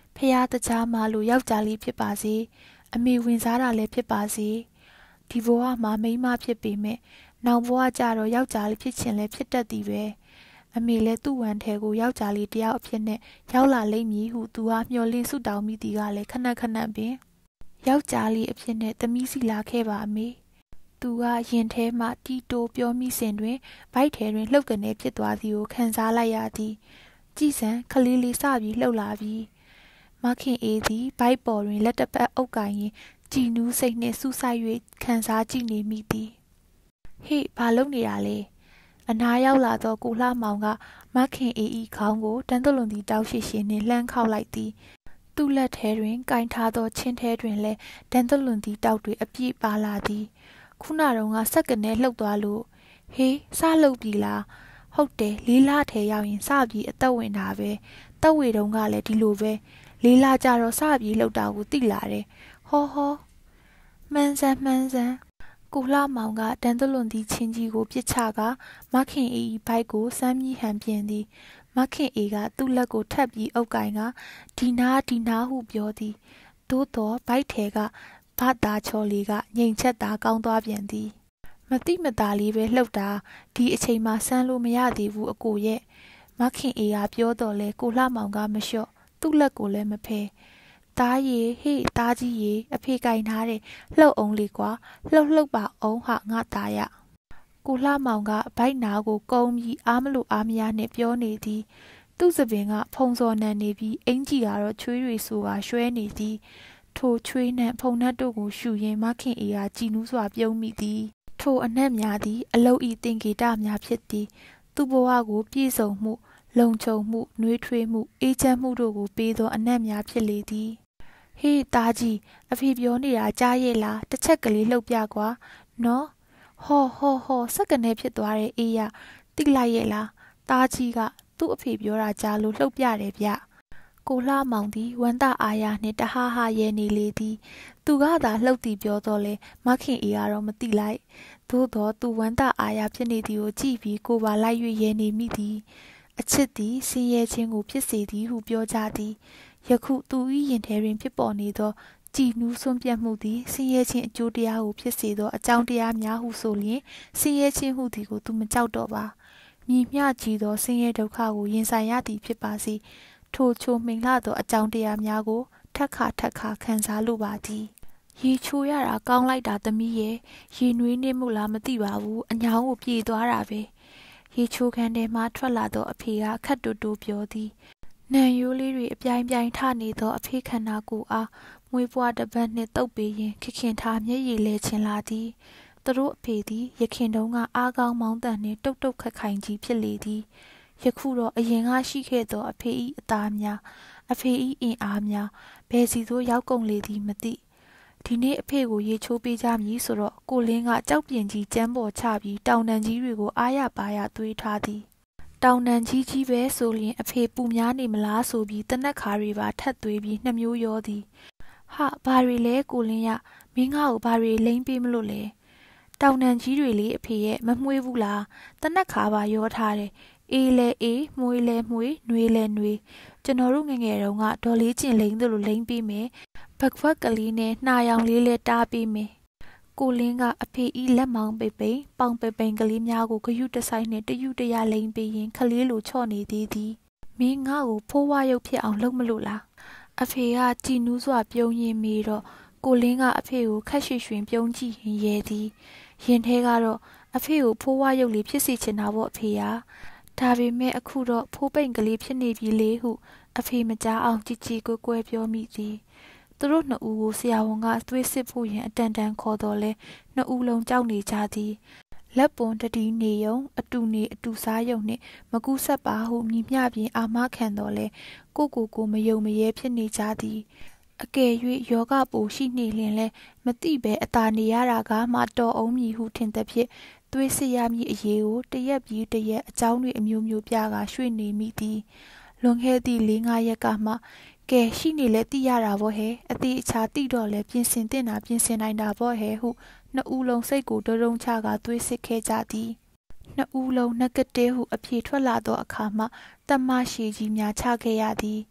ဖះတကြားမှလိုယောက်ျားလေးဖြစ်ပါစေအမေဝင်စားတာလည်းဖြစ်ပါစေဒီဘဝမှာမိန်းမဖြစ်ပေမဲ့နောက်ဘဝကျတော့ယောက်ျားလေးဖြစ်ချင်လည်းဖြစ်တတ်သည်ပဲအမေလည်းသူ့ဝန်ထဲကိုယောက်ျားလေးတယောက်အဖြစ်နဲ့ရောက်လာလိမ့်မည်ဟုသူဟာမျှော်လင့်ဆုတောင်းမိသည်ကလည်းခဏခဏပင်ယောက်ျားလေးအဖြစ်နဲ့သမီးစီလာခဲ့ပါအမေသူကရင်ထဲမှတီတိုပြောမိစဉ်တွင်ဗိုက်ထဲတွင်လှုပ်ကနေဖြစ်သွားသည်ကိုခံစားလိုက်ရသည်ကြည်စံခလေးလေးစပြီးလှုပ်လာပြီးမခင်အေးသည်ဗိုက်ပေါ်တွင်လက်တစ်ဖက်အုပ်ကိုင်ရင်ကြည်နူးစိတ်နှင့်စူးစိုက်၍ခံစားကြည့်နေမိသည်ဟေ့ဘာလုပ်နေတာလဲအနားရောက်လာသောကိုလှမောင်ကမခင်အေးဤခေါင်းကိုတန်းတလွန်သည့်တောက်ရှိရှိနှင့်လှမ်းခောက်လိုက်သည်သူ့လက်ထဲတွင်ကင်ထားသောချင်းထဲတွင်လည်းတန်းတလွန်သည့်တောက်တွေအပြည့်ပါလာသည်ခုနတုန်းကစက်ကနေလှုပ်သွားလို့ဟေးစလှုပ်ပြီလားဟုတ်တယ်လေးလထဲရောက်ရင်စပြီးအသက်ဝင်တာပဲတက်ဝေတုန်းကလည်းဒီလိုပဲလေးလကြတော့စပြီးလှုပ်တာကိုသိလာတယ်ဟောဟောမှန်းစမ်းမှန်းစမ်းကိုလှမောင်ကတန်းတလွန်သည့်ချင်းကြီးကိုပြစ်ချကမခင်အေးဘိုက်ကိုစမ်းပြီးဟန်ပြင်သည်မခင်အေးကသူ့လက်ကိုထပ်ပြီးအုပ်ကိုင်ကဒီနာဒီနာဟုပြောသည်သို့တော့ဘိုက်ထဲကဘာသာချော်လေးကငိမ်ချက်သာကောင်းသွားပြန်သည်မတိမတာလေးပဲလှုပ်တာဒီအချိန်မှဆန်းလို့မရသေးဘူးအကိုရဲ့မခင်အေးကပြောတော့လဲကိုလှမောင်ကမလျှော့သူ့လက်ကိုလည်းမဖဲတားရီဟေ့တားကြီးရီအဖေကင်ထားတယ်လှုပ်အောင်လေးကွာလှုပ်လှုပ်ပါအောင်ဟာငါသားရကိုလှမောင်ကဘိုက်နာကိုကုန်းပြီးအားမလို့အားမရနဲ့ပြောနေသည်သူ့စပင်ကဖုံစော်နံနေပြီးအင်ကြီးကတော့ချွေးတွေဆိုတာရွှဲနေသည်ထိုချွေးနှံဖုံနှက်တို့ကိုရှူရင်းမခင်အေးကကြည်နူးစွာပြုံးမိသည်ထိုအနက်များသည်အလုတ်ဤတင်ကေတများဖြစ်သည်သူ့ဘဝကိုပြည့်စုံမှုလုံခြုံမှုနှွေးထွေးမှုအေးချမ်းမှုတို့ကိုပေးသောအနက်များဖြစ်လေသည်ဟေးသားကြီးအဖေပြောနေတာကြားရဲ့လားတစ်ချက်ကလေးလှုပ်ပြကွာနော်ဟောဟောဟောစက်ကနေဖြစ်သွားတဲ့အေးရတိလိုက်ရဲ့လားသားကြီးကသူ့အဖေပြောတာကြားလို့လှုပ်ပြတယ်ဗျကိုလှမောင်သည်ဝမ်းသာအားရနှင့်တဟားဟာရဲနေလေသည်သူကသာလှုပ်သည်ပြောတော့လေမခင်အေးကတော့မသိလိုက်သို့တော့သူဝမ်းသာအားရဖြစ်နေသည်ကိုကြည့်ပြီးကိုပါလိုက်၍ရဲနေမိသည်အချစ်သည်ဆင်းရဲခြင်းကိုဖြစ်စေသည်ဟုပြောကြသည်ယခုသူ၏ရင်ထဲတွင်ဖြစ်ပေါ်နေသောကြည်နူးဆွန့်ပြတ်မှုသည်ဆင်းရဲခြင်းအကျိုးတရားကိုဖြစ်စေသောအကြောင်းတရားများဟုဆိုလျင်ဆင်းရဲခြင်းဟုသည်ကိုသူမကြောက်တော့ပါမြည်မျှကြည်သောဆင်းရဲဒုက္ခကိုရင်ဆိုင်ရသည်ဖြစ်ပါစေထိုချိုမိန်လာသောအကြောင်းတရားများကိုထက်ခါထက်ခါခံစားလိုပါသည်ရေချိုးရတာကောင်းလိုက်တာသမီးရဲ့ရေနွေးနေမှုလားမသိပါဘူးအညောင်းကိုပြေသွားတာပဲရေချိုးခန်းထဲမှထွက်လာသောအဖေကခတ်တူတူပြောသည်နံရိုးလေးတွေအပြိုင်ပြိုင်ထနေသောအဖေခန္ဓာကိုယ်အားမွေးပွားတစ်ပတ်နှင့်တုပ်ပေးရင်ခခင်ထားမျက်ရည်လဲချင်လာသည်သူတို့အဖေသည်ရခင်တုန်းကအားကောင်းမောင်းတန်နှင့်တုတ်တုတ်ခက်ခိုင်ကြီးဖြစ်လေသည်ယခုတော့အရင်ကရှိခဲ့သောအဖေ၏အသားများအဖေ၏အင်အားများဘယ်စီသို့ရောက်ကုန်လေသည်မသိဒီနေ့အဖေကိုရေချိုးပေးကြမည်ဆိုတော့ကိုလင်းကကြောက်ပြင်းကြီးကျမ်းပေါ်ချပြီးတောင်တန်ကြီးတွေကိုအားရပါရသွေးထားသည်တောင်တန်ကြီးကြီးပဲဆိုရင်အဖေပူများနေမလားဆိုပြီးတနက်ခါတွေပါထက်သွေးပြီးနှမျိုးရောသည်ဟာဘာတွေလဲကိုလင်းရမင်းငါ့ကိုဘာတွေလိမ့်ပေးမလို့လဲတောင်တန်ကြီးတွေလေအဖေရဲ့မမှွေးဘူးလားတနက်ခါပါရောထားတယ်အေးလဲအေးမွေးလဲမွေးနှွေးလဲနှွေးကျွန်တော်တို့ငငယ်တုန်းကဒေါ်လေးကျင်လိမ့်သလိုလိမ့်ပေးမယ်ဘက်ခွက်ကလေးနဲ့နှာရောင်လေးလဲတားပေးမယ်ကိုလင်းကအဖေဤလက်မောင်းပိတ်ပိန်ပေါင်ပိတ်ပိန်ကလေးများကိုဂယုတဆိုင်နဲ့တယူတရလိမ့်ပေးရင်ခလေးလိုချော့နေသေးသည်မင်းငါ့ကိုဖိုးဝါရုပ်ဖြစ်အောင်လုပ်မလို့လားအဖေကကြည်နူးစွာပြုံးရင်းမိတော့ကိုလင်းကအဖေကိုခက်ရွှေရွှင်ပြုံးကြည့်ရင်ရဲသည်ရင်ထဲကတော့အဖေကိုဖိုးဝါရုပ်လေးဖြစ်စေချင်တာပေါ့အဖေကဒါပေမဲ့အခုတော့ဖိုးပိန်ကလေးဖြစ်နေပြီလေဟုအဖေမကြားအောင်ကြည်ကြည်ကွယ်ကွယ်ပြောမိသည်သူတို့နှစ်ဦးကိုဆရာဝန်ကသွေးစစ်ဖို့ရန်အတန်တန်ခေါ်တော်လဲနှစ်ဦးလုံးကြောက်နေကြသည်လက်ပွန်တတိနေယုံအတူနေအတူစားယုံနှင့်မကူးဆက်ပါဟုမြည်မျှပြင်အာမခံတော်လဲကိုကိုကိုမယုံမရဲဖြစ်နေကြသည်အကယ်၍ယောဂပိုရှိနေလျင်လဲမသိပဲအသာနေရတာကမှတော်အောင်မည်ဟုထင်သဖြင့်သွေးစစ်ရမည်အရေးကိုတရက်ပြီးတရက်အကြောင်းတွေအမျိုးမျိုးပြကရွှေ့နေမိသည်လွန်ခဲ့သည့်လေးငါးရက်ကမှကဲရှိနေလဲသိရတာပေါ့ဟဲ့အသေးအချာသိတော့လဲပြင်ဆင်တင်တာပြင်ဆင်နိုင်တာပေါ့ဟဲ့ဟုနှစ်ဦးလုံးစိတ်ကိုတုံးချကသွေးစစ်ခဲ့ကြသည်နှစ်ဦးလုံးနဂတစ်ဟုအဖြေထွက်လာသောအခါမှတမရှိကြီးများချခဲ့ရသည်မ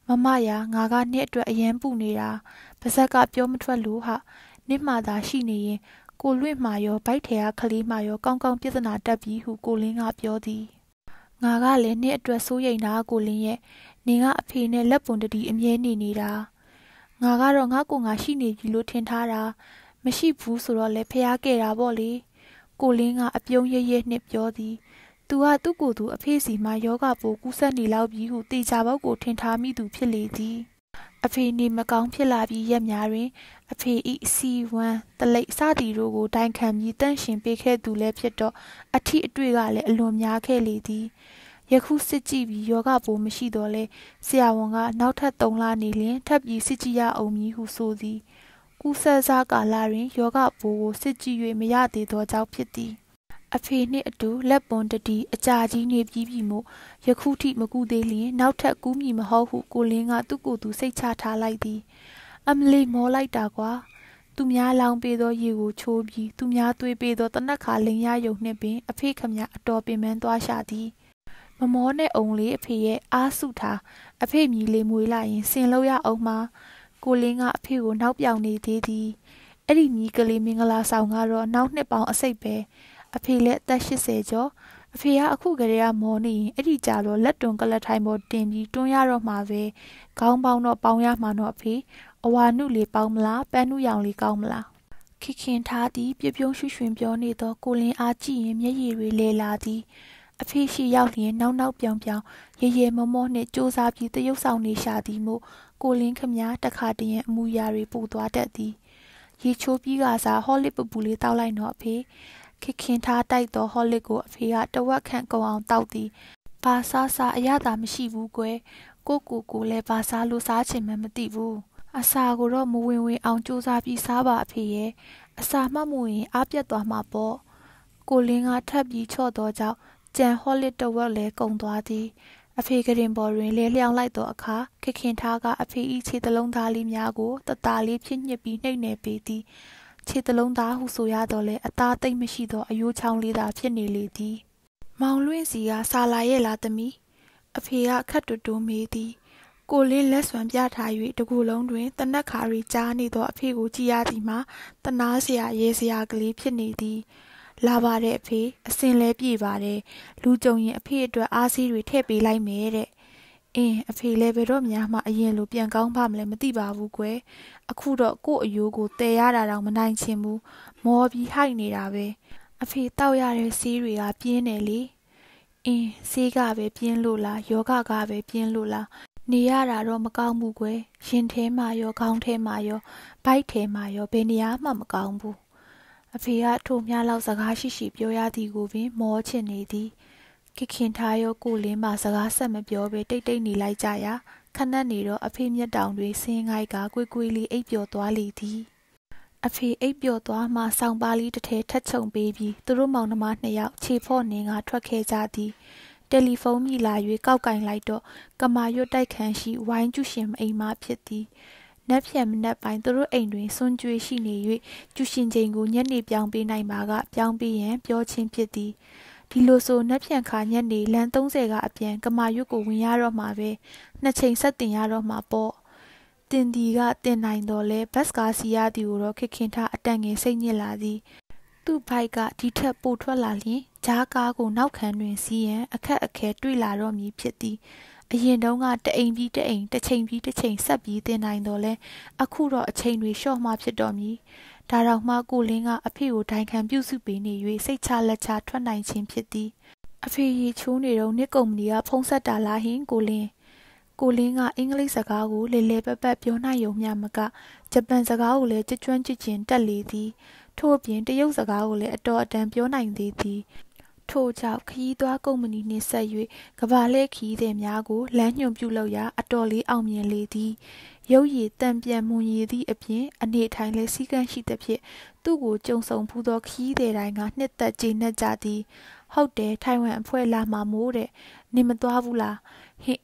မမရာငါကနှစ်အတွက်အရန်ပူနေတာပါဇက်ကပြောမထွက်လို့ဟာနှစ်မှသာရှိနေရင်ကိုလွင့်မှာရောဗိုက်ထဲကခလေးမှာရောကောင်းကောင်းပြဿနာတက်ပြီးဟုကိုလင်းကပြောသည်ငါကလည်းနှစ်အတွက်စိုးရိမ်တာကိုလင်းရဲ့နေကအဖေနဲ့လက်ပွန်တတီအမြဲနေနေတာငါကတော့ငါကိုငါရှိနေပြီလို့ထင်ထားတာမရှိဘူးဆိုတော့လေဖျားခဲ့တာပေါ့လေကိုလင်းကအပြုံးရဲရဲနှစ်ပြောသည်သူကသူ့ကိုယ်သူအဖေစီမှာယောဂပိုးကူးစက်နေလောက်ပြီးဟုတေချာဘောက်ကိုထင်ထားမိသူဖြစ်လေသည်အဖေနေမကောင်းဖြစ်လာပြီးရက်များတွင်အဖေဤစီဝမ်းတလိပ်စသည်တို့ကိုတိုင်ခံပြီးတန့်ရှင်ပေးခဲ့သူလည်းဖြစ်တော့အထီးအတွေ့ကလည်းအလွန်များခဲ့လေသည်ယခုစစ်ကြည့်ပြီးယောဂပိုးမရှိတော့လဲဆရာဝန်ကနောက်ထပ်သုံးလနေလျင်ထပ်ပြီးစစ်ကြည့်ရအောင်မည်ဟုဆိုသည်ကူးဆက်စားကာလတွင်ယောဂပိုးကိုစစ်ကြည့်၍မရသေးသောကြောင့်ဖြစ်သည်အဖေနှင့်အတူလက်ပွန်တတီအကြာကြီးနေပြီးပြီမို့ယခုထိမကူသေးလျင်နောက်ထပ်ကူးမည်မဟုတ်ဟုကိုလင်းကသူ့ကိုယ်သူစိတ်ချထားလိုက်သည်အမလီမောလိုက်တာကွာသူများလောင်ပေးသောရေကိုချိုးပြီးသူများသွေးပေးသောတနက်ခါလိန်ရယုံနှင့်ပင်အဖေခမအတော်ပင်ပန်းသွားရှာသည်မမောနဲ့အုံလေးအဖေရဲ့အားစုထားအဖေမြည်လေးမွေးလာရင်ဆင်လို့ရအောင်မှာကိုလင်းကအဖေကိုနောက်ပြောင်နေသေးသည်အဲ့ဒီမြည်ကလေးမင်္ဂလာဆောင်ကတော့နောက်နှစ်ပေါင်းအစိတ်ပဲအဖေလည်းအသက်၈၀ကျော်အဖေကအခုကလေးကမောနေရင်အဲ့ဒီကြတော့လက်တွန်ကလထိုင်ပေါ်တင်ပြီးတွန်းရတော့မှာပဲခေါင်းပေါင်းတော့ပေါင်းရမှာတော့အဖေအဝါနုလေးပေါင်းမလားပန်းနုရောင်လေးကောင်းမလားခိခင်ထားသည်ပြပြုံးရွှွှွင်ပြောနေသောကိုလင်းအားကြည့်ရင်မျက်ရည်တွေလဲလာသည်အဖေရှိရောက်လျင်နောက်နောက်ပြောင်ပြောင်ရေရေမောမောနှင့်ကြိုးစားပြီးတရုပ်ဆောင်နေရှာသည်မို့ကိုလင်းခမတခါတည်းအမူအရာတွေပူသွားတတ်သည်ရေချိုးပြီးကစားဟောလစ်ပပူလေးတောက်လိုက်တော့အဖေခိခင်ထားတိုက်သောဟောလစ်ကိုအဖေကတဝက်ခန့်ကုန်အောင်တောက်သည်ဘာစားစားအရသာမရှိဘူးကွယ်ကိုကိုကိုလည်းဘာစားလို့စားချင်မှမသိဘူးအစာကိုတော့မဝင်ဝင်အောင်ကြိုးစားပြီးစားပါအဖေရဲ့အစာမှမဝင်အားပြတ်သွားမှာပေါ့ကိုလင်းကထပ်ပြီးချော့တော့ကြောင့်ကြံဟောလစ်တဝက်လည်းကုန်သွားသည်အဖေကရင်ပေါ်တွင်လဲလျောင်းလိုက်သောအခါခိခင်ထားကအဖေ၏ခြေတလုံးသားလေးများကိုတသားလေးဖြင့်ညှစ်ပြီးနှိပ်နေပေသည်ခြေတလုံးသားဟုဆိုရတော့လေအသားသိမ့်မရှိသောအယိုးချောင်းလေးသာဖြစ်နေလေသည်မောင်လွင့်စီကစာလာရဲ့လားသမီးအဖေကခတ်တူတူမေးသည်ကိုလင်းလက်ဆွမ်းပြထား၍တကူလုံးတွင်တနက်ခါရီကြားနေသောအဖေကိုကြည်ရသည်မှာတနာစရာရေစရာကလေးဖြစ်နေသည်လာပါတဲ့အဖေအစင်လဲပြေပါတယ်လူကြုံရင်အဖေအတွက်အားစီးတွေထည့်ပေးလိုက်မယ်တဲ့အင်းအဖေလည်းဘယ်တော့များမှအရင်လိုပြန်ကောင်းပါမလဲမသိပါဘူးကွယ်အခုတော့ကို့အယိုးကိုတည်ရတာတော့မနိုင်ချင်ဘူးမောပြီးဟိုက်နေတာပဲအဖေတောက်ရတဲ့ဆေးတွေကပြင်းတယ်လေအင်းဆေးကပဲပြင်းလို့လားယောဂကပဲပြင်းလို့လားနေရတာတော့မကောင်းဘူးကွယ်ရင်ထဲမှာရောခေါင်းထဲမှာရောဗိုက်ထဲမှာရောဘယ်နေရာမှမကောင်းဘူးအဖေကထိုများလောက်စကားရှိရှိပြောရသည်ကိုပင်မောချင်နေသည်ခိခင်ထားရောကိုလင်းမှစကားဆက်မပြောဘဲတိတ်တိတ်နေလိုက်ကြရာခဏနေတော့အဖေမျက်တောင်တွေဆင်းငိုက်ကကွေးကွေးလေးအိပ်ပျော်သွားလေသည်အဖေအိပ်ပျော်သွားမှဆောင်းပါးလေးတစ်ထဲထက်ချုံပေးပြီးသူတို့မောင်နှမနှစ်ယောက်ခြေဖော့နေကထွက်ခဲ့ကြသည်တယ်လီဖုန်းမြည်လာ၍ကောက်ကင်လိုက်တော့ကမာရွတ်တိုက်ခန်းရှိဝိုင်းကျူရှင်အိမ်မဖြစ်သည်နက်ဖြန်မနက်ပိုင်းသူတို့အိမ်တွင်စွန့်ကြွေးရှိနေ၍ကျူရှင်ချိန်ကိုညနေပြောင်းပေးနိုင်ပါကပြောင်းပေးရန်ပြောချင်းဖြစ်သည်ဒီလိုဆိုနက်ဖြန်ခါညနေလမ်းသုံးဆယ်ကအပြန်ကမာရွတ်ကိုဝင်ရတော့မှာပဲနှစ်ချိန်ဆက်တင်ရတော့မှာပေါ့တင်ဒီကတင်နိုင်တော့လဲဘတ်ကားစီရသည်ကိုတော့ခခင်ထားအတန်ငယ်စိတ်ညစ်လာသည်သူ့ဘိုက်ကဒီထက်ပိုထွက်လာလျင်ဂျားကားကိုနောက်ခံတွင်စီးရန်အခက်အခဲတွေ့လာတော့မည်ဖြစ်သည်အရင်တုန်းကတအိမ်ပြီးတအိမ်တစ်ချိန်ပြီးတစ်ချိန်ဆက်ပြီးတင်နိုင်တော့လဲအခုတော့အချိန်တွေလျှော့မှဖြစ်တော့မည်ဒါတော့မှကိုလင်းကအဖေကိုဒိုင်ခံပြုစုပေးနေ၍စိတ်ချလက်ချထွက်နိုင်ခြင်းဖြစ်သည်အဖေရေချိုးနေတော့နှစ်ကုမ္ပဏီကဖုံးဆက်တာလားဟင်ကိုလင်းကိုလင်းကအင်္ဂလိပ်စကားကိုလေလေပပတ်ပြောနိုင်ုံမျှမကဂျပန်စကားကိုလည်းကြွကျွမ်းကြွကျင်တက်လေသည်ထို့အပြင်တရုတ်စကားကိုလည်းအတော်အတန်ပြောနိုင်သေးသည်ထို့ကြောင့်ခရီးသွားကုမ္ပဏီနှင့်ဆက်၍ကမ္ဘာလှည့်ခရီးသည်များကိုလမ်းညွှန်ပြုလုပ်ရာအတော်လေးအောင်မြင်လေသည်ရုပ်ရည်တံပြန်မွန်ရည်သည့်အပြင်အနေထိုင်လည်းစည်းကမ်းရှိသဖြင့်သူ့ကိုကြုံဆုံဖူးသောခရီးသည်တိုင်းကနှစ်သက်ကျေနပ်ကြသည်ဟုတ်တယ်ထိုင်ဝမ်အဖွဲ့လာမှာမို့တဲ့နေမသွားဘူးလားဟင်းအင်း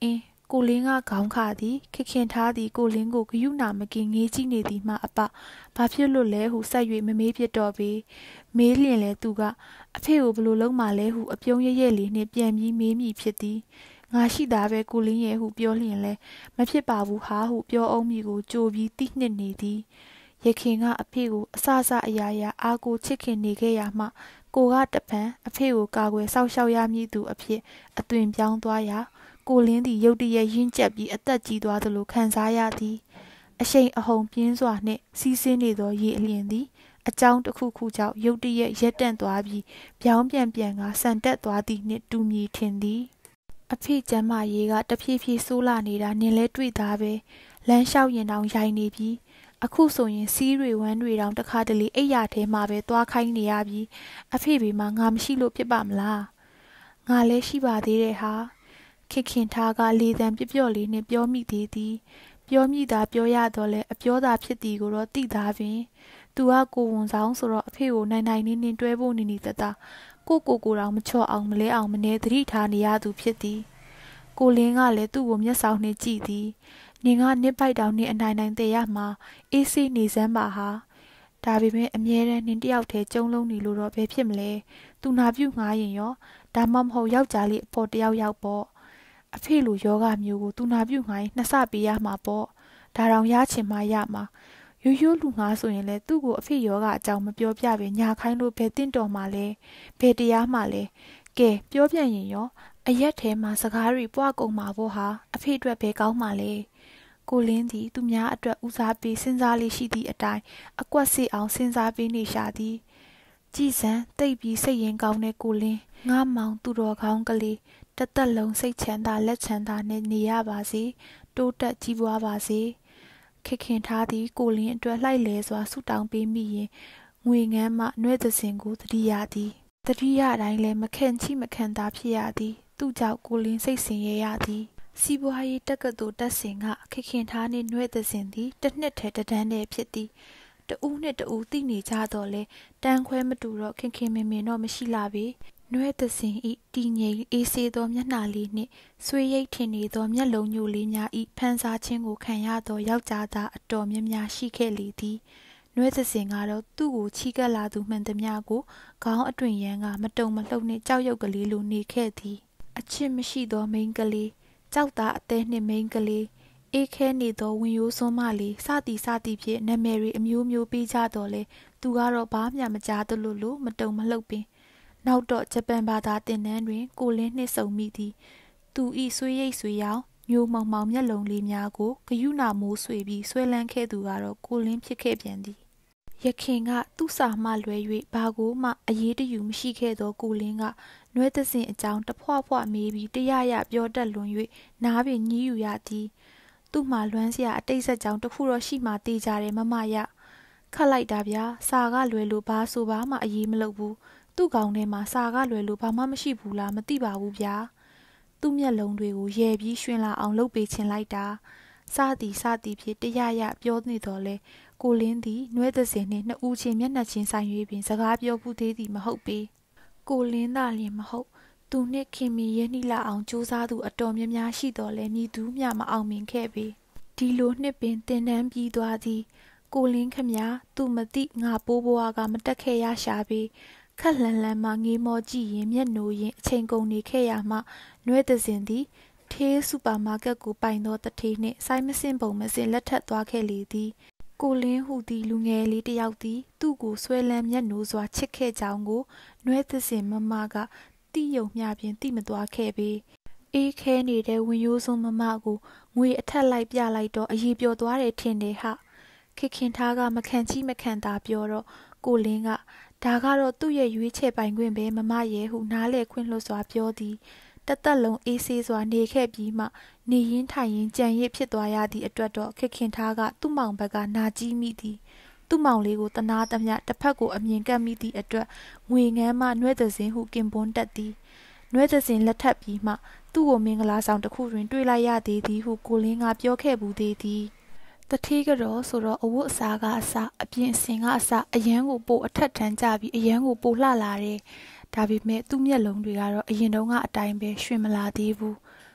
ကိုလင်းကခေါင်းခါသည်ခခင်ထားသည်ကိုလင်းကိုဂယုနာမကင်ငေးကြည့်နေသည်မှအပဘာဖြစ်လို့လဲဟုဆက်၍မမေးဖြစ်တော့ပေမေးလျင်လဲသူကအဖေကိုဘလို့လုံးမှလဲဟုအပြုံးရရဲ့လေးနှင့်ပြန်ပြီးမေးမိဖြစ်သည်ငါရှိသားပဲကိုလင်းရဲ့ဟုပြောလျင်လဲမဖြစ်ပါဘူးဟာဟုပြောအောင်မိကိုကြိုပြီးတိနှစ်နေသည်ရခင်ကအဖေကိုအဆအဆအရာရာအားကိုချစ်ခင်နေခဲ့ရမှကိုကတပံအဖေကိုကာကွယ်စောင့်ရှောက်ရမည်သူအဖြစ်အသွင်ပြောင်းသွားရာကိုလင်းသည်ရုတ်တရက်ရင့်ကျက်ပြီးအသက်ကြီးသွားသလိုခံစားရသည်အရှိန်အဟုန်ပြင်းစွာနှင့်စီးဆင်းနေသောရေအလျင်သည်အကြောင်းတစ်ခုခုကြောင့်ရုတ်တရက်ရက်တန့်သွားပြီးပြောင်းပြန်ပြန်ကဆန်တက်သွားသည်နှင့်တူမြည်ထင်သည်အဖေကျမ်းမာရေးကတဖြည်းဖြည်းဆိုးလာနေတာနင်လဲတွေ့သားပဲလမ်းလျှောက်ရင်တောင်ရိုင်နေပြီးအခုဆိုရင်စီးတွေဝမ်းတွေတောင်တခါတလေအိပ်ရာထဲမှာပဲသွားခိုင်းနေရပြီးအဖေဘေးမှာငါမရှိလို့ဖြစ်ပါမလားငါလဲရှိပါသေးတယ်ဟာခခင်ထားကလေတံပြပြော့လေးနဲ့ပြောမိသေးသည်ပြောမိတာပြောရတော့လဲအပြောသာဖြစ်သည်ကိုတော့သိသားပင်သူကကိုဝန်ဆောင်ဆိုတော့အဖေကိုနိုင်နိုင်နင်းနင်းတွဲဖို့နေနေတတကိုကိုကိုတောင်မချော့အောင်မလဲအောင်မနေသတိထားနေရသူဖြစ်သည်ကိုလင်းကလည်းသူ့ကိုမျက်စောင်းနဲ့ကြည့်သည်နင်ကနစ်ပိုက်တောင်နင်အနိုင်နိုင်တည်ရမှာအေးစိနေစမ်းပါဟာဒါပေမဲ့အမြဲတမ်းနင်တယောက်တည်းကြုံလုံးနေလို့တော့ဘယ်ဖြစ်မလဲသူနာပြုငားရင်ရောဒါမှမဟုတ်ယောက်ျားလေးအဖို့တယောက်ယောက်ပေါ့အဖေလိုယောဂမျိုးကိုသူနာပြုငားရင်နှစ်ဆပေးရမှာပေါ့ဒါတောင်ရချင်မှရမှာရိုးရိုးလူငားဆိုရင်လေသူ့ကိုအဖေယောဂအကြောင်းမပြောပြပဲညာခိုင်းလို့ဘယ်တင့်တော်မှလဲဘယ်တရားမှလဲကဲပြောပြရင်ရောအရက်ထဲမှာစကားတွေပွားကုန်မှာပေါ့ဟာအဖေအတွက်ဘယ်ကောင်းမှလဲကိုလင်းသည်သူများအတွက်ဦးစားပေးစဉ်းစားလေးရှိသည့်အတိုင်းအကွက်စစ်အောင်စဉ်းစားပေးနေရှာသည်ကြည်စံတိတ်ပြီးစိတ်ရင်ကောင်းတဲ့ကိုလင်းငါမောင်သူတော်ကောင်းကလေးတသက်လုံးစိတ်ချမ်းသာလက်ချမ်းသာနဲ့နေရပါစေတိုးတက်ကြီးပွားပါစေခခင်ထားသည်ကိုလင်းအတွက်လှိုက်လဲစွာဆုတောင်းပေးမိရင်ငွေငန်းမှနှဲ့သစင်ကိုတတိယသည်တတိယတိုင်းလည်းမခင်ချိမခံသာဖြစ်ရသည်သူ့ကြောင့်ကိုလင်းစိတ်ဆင်းရဲရသည်စီးပွားရေးတက္ကသိုလ်တက်စဉ်ကခခင်ထားနှင့်နှဲ့သစင်သည်တစ်နှစ်ထဲတန်းတည်းဖြစ်သည်တဦးနှင့်တဦးသိနေကြတော့လဲတန်းခွဲမတူတော့ခင်ခင်မင်မင်တော့မရှိလာပေနှဲ့သစင်ဤတည်ငြိမ်အေးဆေးသောမျက်နှာလေးနှင့်ဆွေးရိပ်ထင်နေသောမျက်လုံးညိုလေးများဤဖန်ဆာခြင်းကိုခံရသောယောက်ျားသားအတော်များများရှိခဲ့လေသည်နှဲ့သစင်ကတော့သူ့ကိုချီးကပ်လာသူမှန်သမျှကိုခေါင်းအတွင်ရန်ကမတုံမလှုပ်နှင့်ကြောက်ရွံ့ကလေးလိုနေခဲ့သည်အချစ်မရှိသောမိန်းကလေးကြောက်သားအသေးနှင့်မိန်းကလေးအေးခဲနေသောဝင်ရိုးစွန်းမလေးစသည်စသည်ဖြင့်နာမည်တွေအမျိုးမျိုးပေးကြတော့လေသူကတော့ဘာမှမကြားသလိုလိုမတုံမလှုပ်ပင်နောက်တော့ဂျပန်ဘာသာသင်တန်းတွင်ကိုလင်းနှင့်ဆုံမိသည်သူဤဆွေးရိပ်ဆွေးရောင်မျိုးမောင်မောင်မျက်လုံးလေးများကိုဂယုဏမိုးဆွေပြီးဆွဲလန်းခဲ့သူကတော့ကိုလင်းဖြစ်ခဲ့ပြန်သည်ရခင်ကသူ့စာမှလွဲ၍ဘာကိုမှအရေးတယူမရှိခဲ့သောကိုလင်းကနှဲ့သစင်အကြောင်းတဖွာဖွာမေးပြီးတရရပြောတတ်လွန်၍နားပင်ညည်းယူရသည်သူ့မှာလွမ်းစရာအတိတ်ဆက်ကြောင်းတစ်ခုတော့ရှိမှတေးကြတယ်မမရခတ်လိုက်တာဗျာစာကလွယ်လို့ဘာဆိုဘာမှအရေးမလုပ်ဘူးသူ့ကောင်ထဲမှာစာကလွယ်လို့ဘာမှမရှိဘူးလားမသိပါဘူးဗျာသူ့မျက်လုံးတွေကိုရဲပြီးရွှင်လာအောင်လုပ်ပေးချင်လိုက်တာစသည်စသည်ဖြင့်တရရပြောနေတော့လဲကိုလင်းသည်နှဲ့သစင်နှင့်နှစ်ဦးချင်းမျက်နှာချင်းဆိုင်၍ပင်စကားပြောဘူးသေးသည်မဟုတ်ပေကိုလင်းသာလျင်မဟုတ်သူနှင့်ခင်မင်ရဲ့နှိလာအောင်ကြိုးစားသူအတော်များများရှိတော်လဲမည်သူမျှမအောင်မြင်ခဲ့ပေဒီလိုနှစ်ပင်တင်တန်းပြီးသွားသည်ကိုလင်းခမသူမသိငါပိုးဘွားကမတက်ခဲ့ရရှာပေခက်လှန်လှန်မှငေးမောကြည့်ရင်မျက်နှိုရင်အချိန်ကုန်နေခဲ့ရမှနှဲ့သစင်သည်ထေးစူပါမားကတ်ကိုပိုင်သောတထေးနှင့်ဆိုင်မစင်ပုံမစင်လက်ထပ်သွားခဲ့လေသည်ကိုလင်းဟူသည်လူငယ်လေးတစ်ယောက်သည်သူ့ကိုဆွဲလန်းမျက်နှိုစွာချစ်ခဲ့ကြောင်းကိုနှဲ့သစင်မမကတိယုံမျှဖြင့်တိမသွားခဲ့ပေအေးခဲနေတဲ့ဝင်ရိုးစွန်းမမကိုငွေအထက်လိုက်ပြလိုက်တော့အရေးပြောသွားတယ်ထင်တယ်ဟာခခင်ထားကမခံချိမခံသာပြောတော့ကိုလင်းကဒါကတော့သူ့ရဲ့ရွေးချယ်ပိုင်ခွင့်ပဲမမရဲ့ဟုနားလေခွင့်လွှတ်စွာပြောသည်တသက်လုံးအေးဆေးစွာနေခဲ့ပြီးမှနေရင်းထိုင်ရင်းကြံရစ်ဖြစ်သွားရသည့်အတွက်တော့ခခင်ထားကသူ့မောင်ဘက်ကနာကြီးမိသည်သူ့မောင်လေးကိုတနာသမျှတစ်ဖက်ကိုအမြင်ကပ်မိသည့်အတွက်ငွေငန်းမှနှဲ့သစင်ဟုကင်ပွန်းတက်သည်နှဲ့သစင်လက်ထပ်ပြီးမှသူ့ကိုမင်္ဂလာဆောင်တစ်ခုတွင်တွေ့လိုက်ရသေးသည်ဟုကိုလင်းကပြောခဲ့ဘူးသေးသည်တထေးကတော့ဆိုတော့အဝတ်အစားကအစအပြင်အစင်ကအစအရန်ကိုပိုအထက်ထမ်းကြပြီးအရန်ကိုပိုလှလာတယ်ဒါပေမဲ့သူ့မျက်လုံးတွေကတော့အရင်တုန်းကအတိုင်းပဲရွှင်မလာသေးဘူး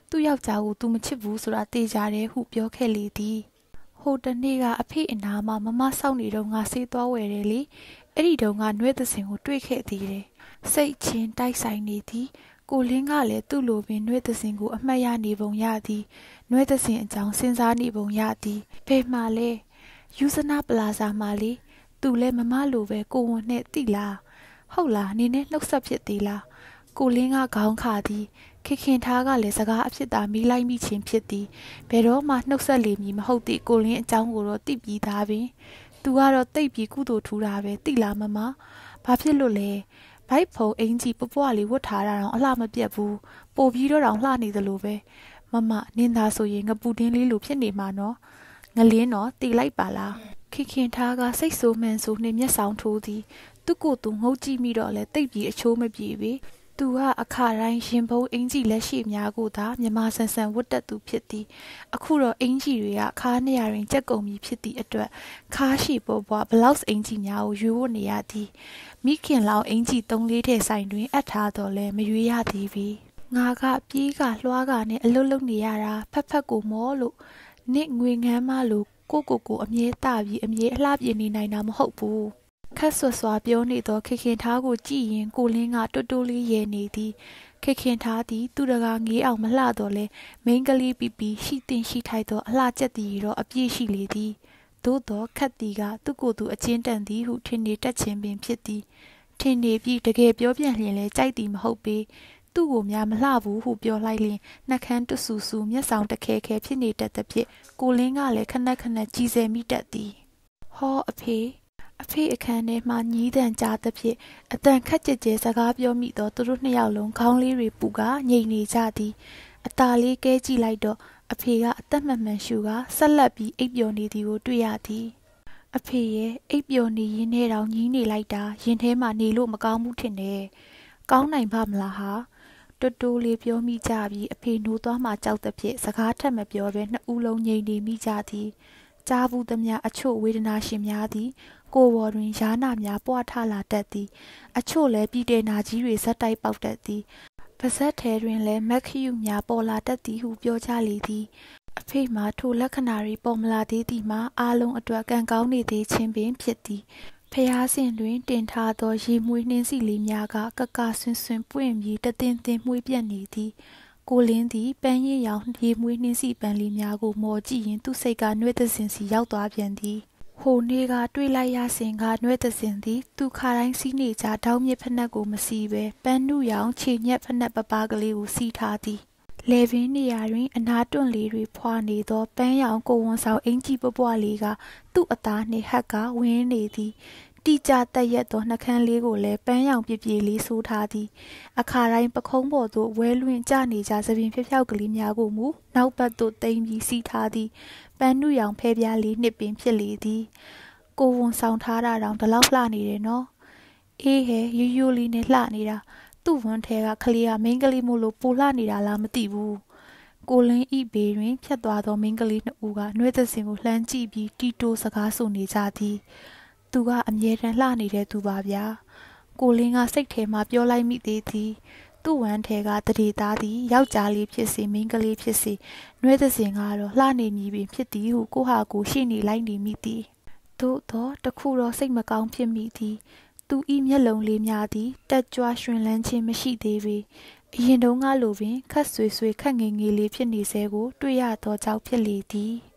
သူ့ယောက်ျားကိုသူမချစ်ဘူးဆိုတာသိကြတယ်ဟုပြောခဲ့လေသည်ဟိုတနေ့ကအဖေအနာမှာမမဆောက်နေတော့ငါဆေးသွားဝယ်တယ်လေအဲ့ဒီတုန်းကနှွဲသစင်ကိုတွေ့ခဲ့သေးတယ်စိတ်ချင်းတိုက်ဆိုင်နေသည်ကိုလင်းကလည်းသူ့လိုပင်နှွဲသစင်ကိုအမှတ်ရနေပုံရသည်နှွဲသစင်အကြောင်းစဉ်းစားနေပုံရသည်ဘယ်မှာလဲယူဇနာပလာဇာမှာလေသူလည်းမမလိုပဲကိုဝန်နဲ့တိလားဟုတ်လားနင်းနဲ့နှုတ်ဆက်ဖြစ်သေးလားကိုလင်းကခေါင်းခါသည်ခင်ခင်ထားကလည်းစကားအဖြစ်သာမီးလိုက်မိခြင်းဖြစ်သည်ဘယ်တော့မှနှုတ်ဆက်လေမည်မဟုတ်သည့်ကိုလင်းအကြောင်းကိုတော့သိပြီးသားပင်သူကတော့တိတ်ပြီးကုသိုလ်ထူတာပဲတိလားမမဘာဖြစ်လို့လဲဘိုက်ဖုံအင်ကြီးပပွားလေးဝတ်ထားတာတော့အလှမပြတ်ဘူးပို့ပြီးတော့တောင်လှနေသလိုပဲမမနင်းသားဆိုရင်ငပူတင်းလေးလိုဖြစ်နေမှာနော်ငလင်းတော့တီလိုက်ပါလားခင်ခင်ထားကစိတ်ဆိုးမှန်ဆိုးနှင့်မျက်စောင်းထိုးသည်သူ့ကိုယ်သူငုတ်ကြည့်မိတော့လဲတိတ်ပြီးအချိုးမပြေပြီသူကအခါတိုင်းရင်ဘုံအင်ကြီးလက်ရှိများကိုသာမြမဆန်ဆန်ဝတ်တက်သူဖြစ်သည်အခုတော့အင်ကြီးတွေကခါးနေရရင်ကြက်ကုန်ပြီဖြစ်သည့်အတွက်ခါးရှိပေါ်ပွားဘလောက်အင်ကြီးများကိုရွေးဝတ်နေရသည်မိခင်လောင်အင်ကြီးသုံးလေးထဲဆိုင်တွင်အပ်ထားတော့လဲမရွေးရသေးပြီငါကပြေးကလွှားကနဲ့အလွတ်လွတ်နေရတာဖက်ဖက်ကိုမောလို့နစ်ငွေငမ်းမလို့ကိုကိုကိုအမြဲတပြီးအမြဲအလှပြနေနိုင်တာမဟုတ်ဘူးခက်ဆွဆွာပြောနေသောခေခင်ထားကိုကြည့်ရင်ကိုလင်းကတွတ်တိုးလေးရဲနေသည်ခေခင်ထားသည်သူတကာငေးအောင်မလှတော့လဲမိန်းကလေးပီပီရှိတင်ရှိထိုက်သောအလှကျက်သည်တော့အပြည့်ရှိလေသည်သို့သောခက်သည်ကသူ့ကိုယ်သူအချင်းတန်သည်ဟုထင်နေတတ်ခြင်းပင်ဖြစ်သည်ထင်နေပြီးတကယ်ပြောပြန်လျင်လဲကြိုက်သည်မဟုတ်ပေသူ့ကိုများမလှဘူးဟုပြောလိုက်လျင်နှက်ခမ်းတဆူဆူမျက်စောင်တခဲခဲဖြစ်နေတတ်သဖြင့်ကိုလင်းကလည်းခဏခဏကြီးစဲမိတတ်သည်ဟောအဖေအဖေအခန်းထဲမှညီးတန်ကြားသဖြင့်အတန်ခက်ကြဲကြဲစကားပြောမိသောသူတို့နှစ်ယောက်လုံးခေါင်းလေးတွေပူကငြိမ်နေကြသည်အตาလေးကဲကြည့်လိုက်တော့အဖေကအသက်မှန်မှန်ရှူကဆက်လက်ပြီးအိပ်ပျော်နေသည်ကိုတွေ့ရသည်အဖေရဲ့အိပ်ပျော်နေရင်းနဲ့တောင်ညီးနေလိုက်တာရင်ထဲမှာနေလို့မကောင်းဘူးထင်တယ်ကောင်းနိုင်ပါမလားဟာတွတ်တိုးလေးပြောမိကြပြီးအဖေနိုးသွားမှကြောက်သဖြင့်စကားထက်မပြောဘဲနှစ်ဦးလုံးငြိမ်နေမိကြသည်ကြားဘူးသမျှအချို့ဝေဒနာရှင်များသည်ကိုယ်ပေါ်တွင်ယာနာများပွားထလာတတ်သည်အချို့လည်းပြည်တဲ့နာကြီးတွေဇက်တိုက်ပေါက်တတ်သည်ပါဇက်ထဲတွင်လည်းမက်ခယူများပေါ်လာတတ်သည်ဟုပြောကြလေသည်အဖေမှာထိုလက္ခဏာတွေပေါ်မလာသေးသည်မှာအားလုံးအတွက်ကံကောင်းနေသေးခြင်းပင်ဖြစ်သည်ဖျားစင်တွင်တင်ထားသောရေမွေးနှင်းစီလေးများကကကဆွန်းဆွန်းပွင့်ပြီးတသင်သင်မှွေးပြတ်နေသည်ကိုလင်းသည်ပန်းရည်ရောင်ရေမွေးနှင်းစီပန်းလေးများကိုမော်ကြည့်ရင်သူ့စိတ်ကနှွဲ့သစင်စီရောက်သွားပြန်သည်ဟိုနေ့ကတွေ့လိုက်ရစဉ်ကနှွဲ့သစင်သည်သူခါတိုင်းစီးနေကြတောင်းမြစ်ဖက်နှက်ကိုမစီးပဲပန်းနုရောင်ခြေညက်ဖက်နှက်ပပကလေးကိုစီးထားသည်လေပင်နေရာတွင်အနာတွန့်လေးတွေဖွာနေသောပန်းရောင်ကိုဝန်ဆောင်အင်ကြီးပွပွားလေးကသူ့အသားနှင့်ဟက်ကဝင်းနေသည်တိကျတက်ရက်သောနှကန်းလေးကိုလည်းပန်းရောင်ပြပြလေးဆိုးထားသည်အခါတိုင်းပခုံးပေါ်သို့ဝဲလွင်ကျနေကြသပင်ဖျက်ဖျောက်ကလေးများကိုမူနောက်ဘက်သို့တိမ်ပြီးစီးထားသည်ပန်းနုရောင်ဖဲပြားလေးနှစ်ပင်ဖြစ်လေသည်ကိုဝန်ဆောင်ထားတာတောင်ဒီလောက်လှနေတယ်နော်အေးဟဲရိုးရိုးလေးနဲ့လှနေတာသူ့ဝန်းထဲကကလေးကမိန်းကလေးမို့လို့ပိုလှနေတာလားမသိဘူးကိုလင်းဤဘေးတွင်ဖြတ်သွားသောမိန်းကလေးနှစ်ဦးကနှွဲ့သစင်ကိုလှမ်းကြည့်ပြီးတီတိုးစကားဆိုနေကြသည်သူကအမြဲတမ်းလှနေတဲ့သူပါဗျာကိုလင်းကစိတ်ထဲမှာပြောလိုက်မိသေးသည်သူ့ဝမ်းထဲကတရေသားသည်ယောက်ျားလေးဖြစ်စေမိန်းကလေးဖြစ်စေနှွဲ့သစင်ကတော့လှနေမည်ပင်ဖြစ်သည်ဟုကိုဟာကိုရှိနေလိုက်နေမိသည်သို့သောတခုတော့စိတ်မကောင်းဖြစ်မိသည်သူဤမျက်လုံးလေးများသည်တက်ကြွရှင်လန်းခြင်းမရှိသေးပေအရင်တုန်းကလိုပင်ခက်ဆွေဆွေခက်ငယ်ငယ်လေးဖြစ်နေစေကိုတွေ့ရသောကြောင့်ဖြစ်လေသည်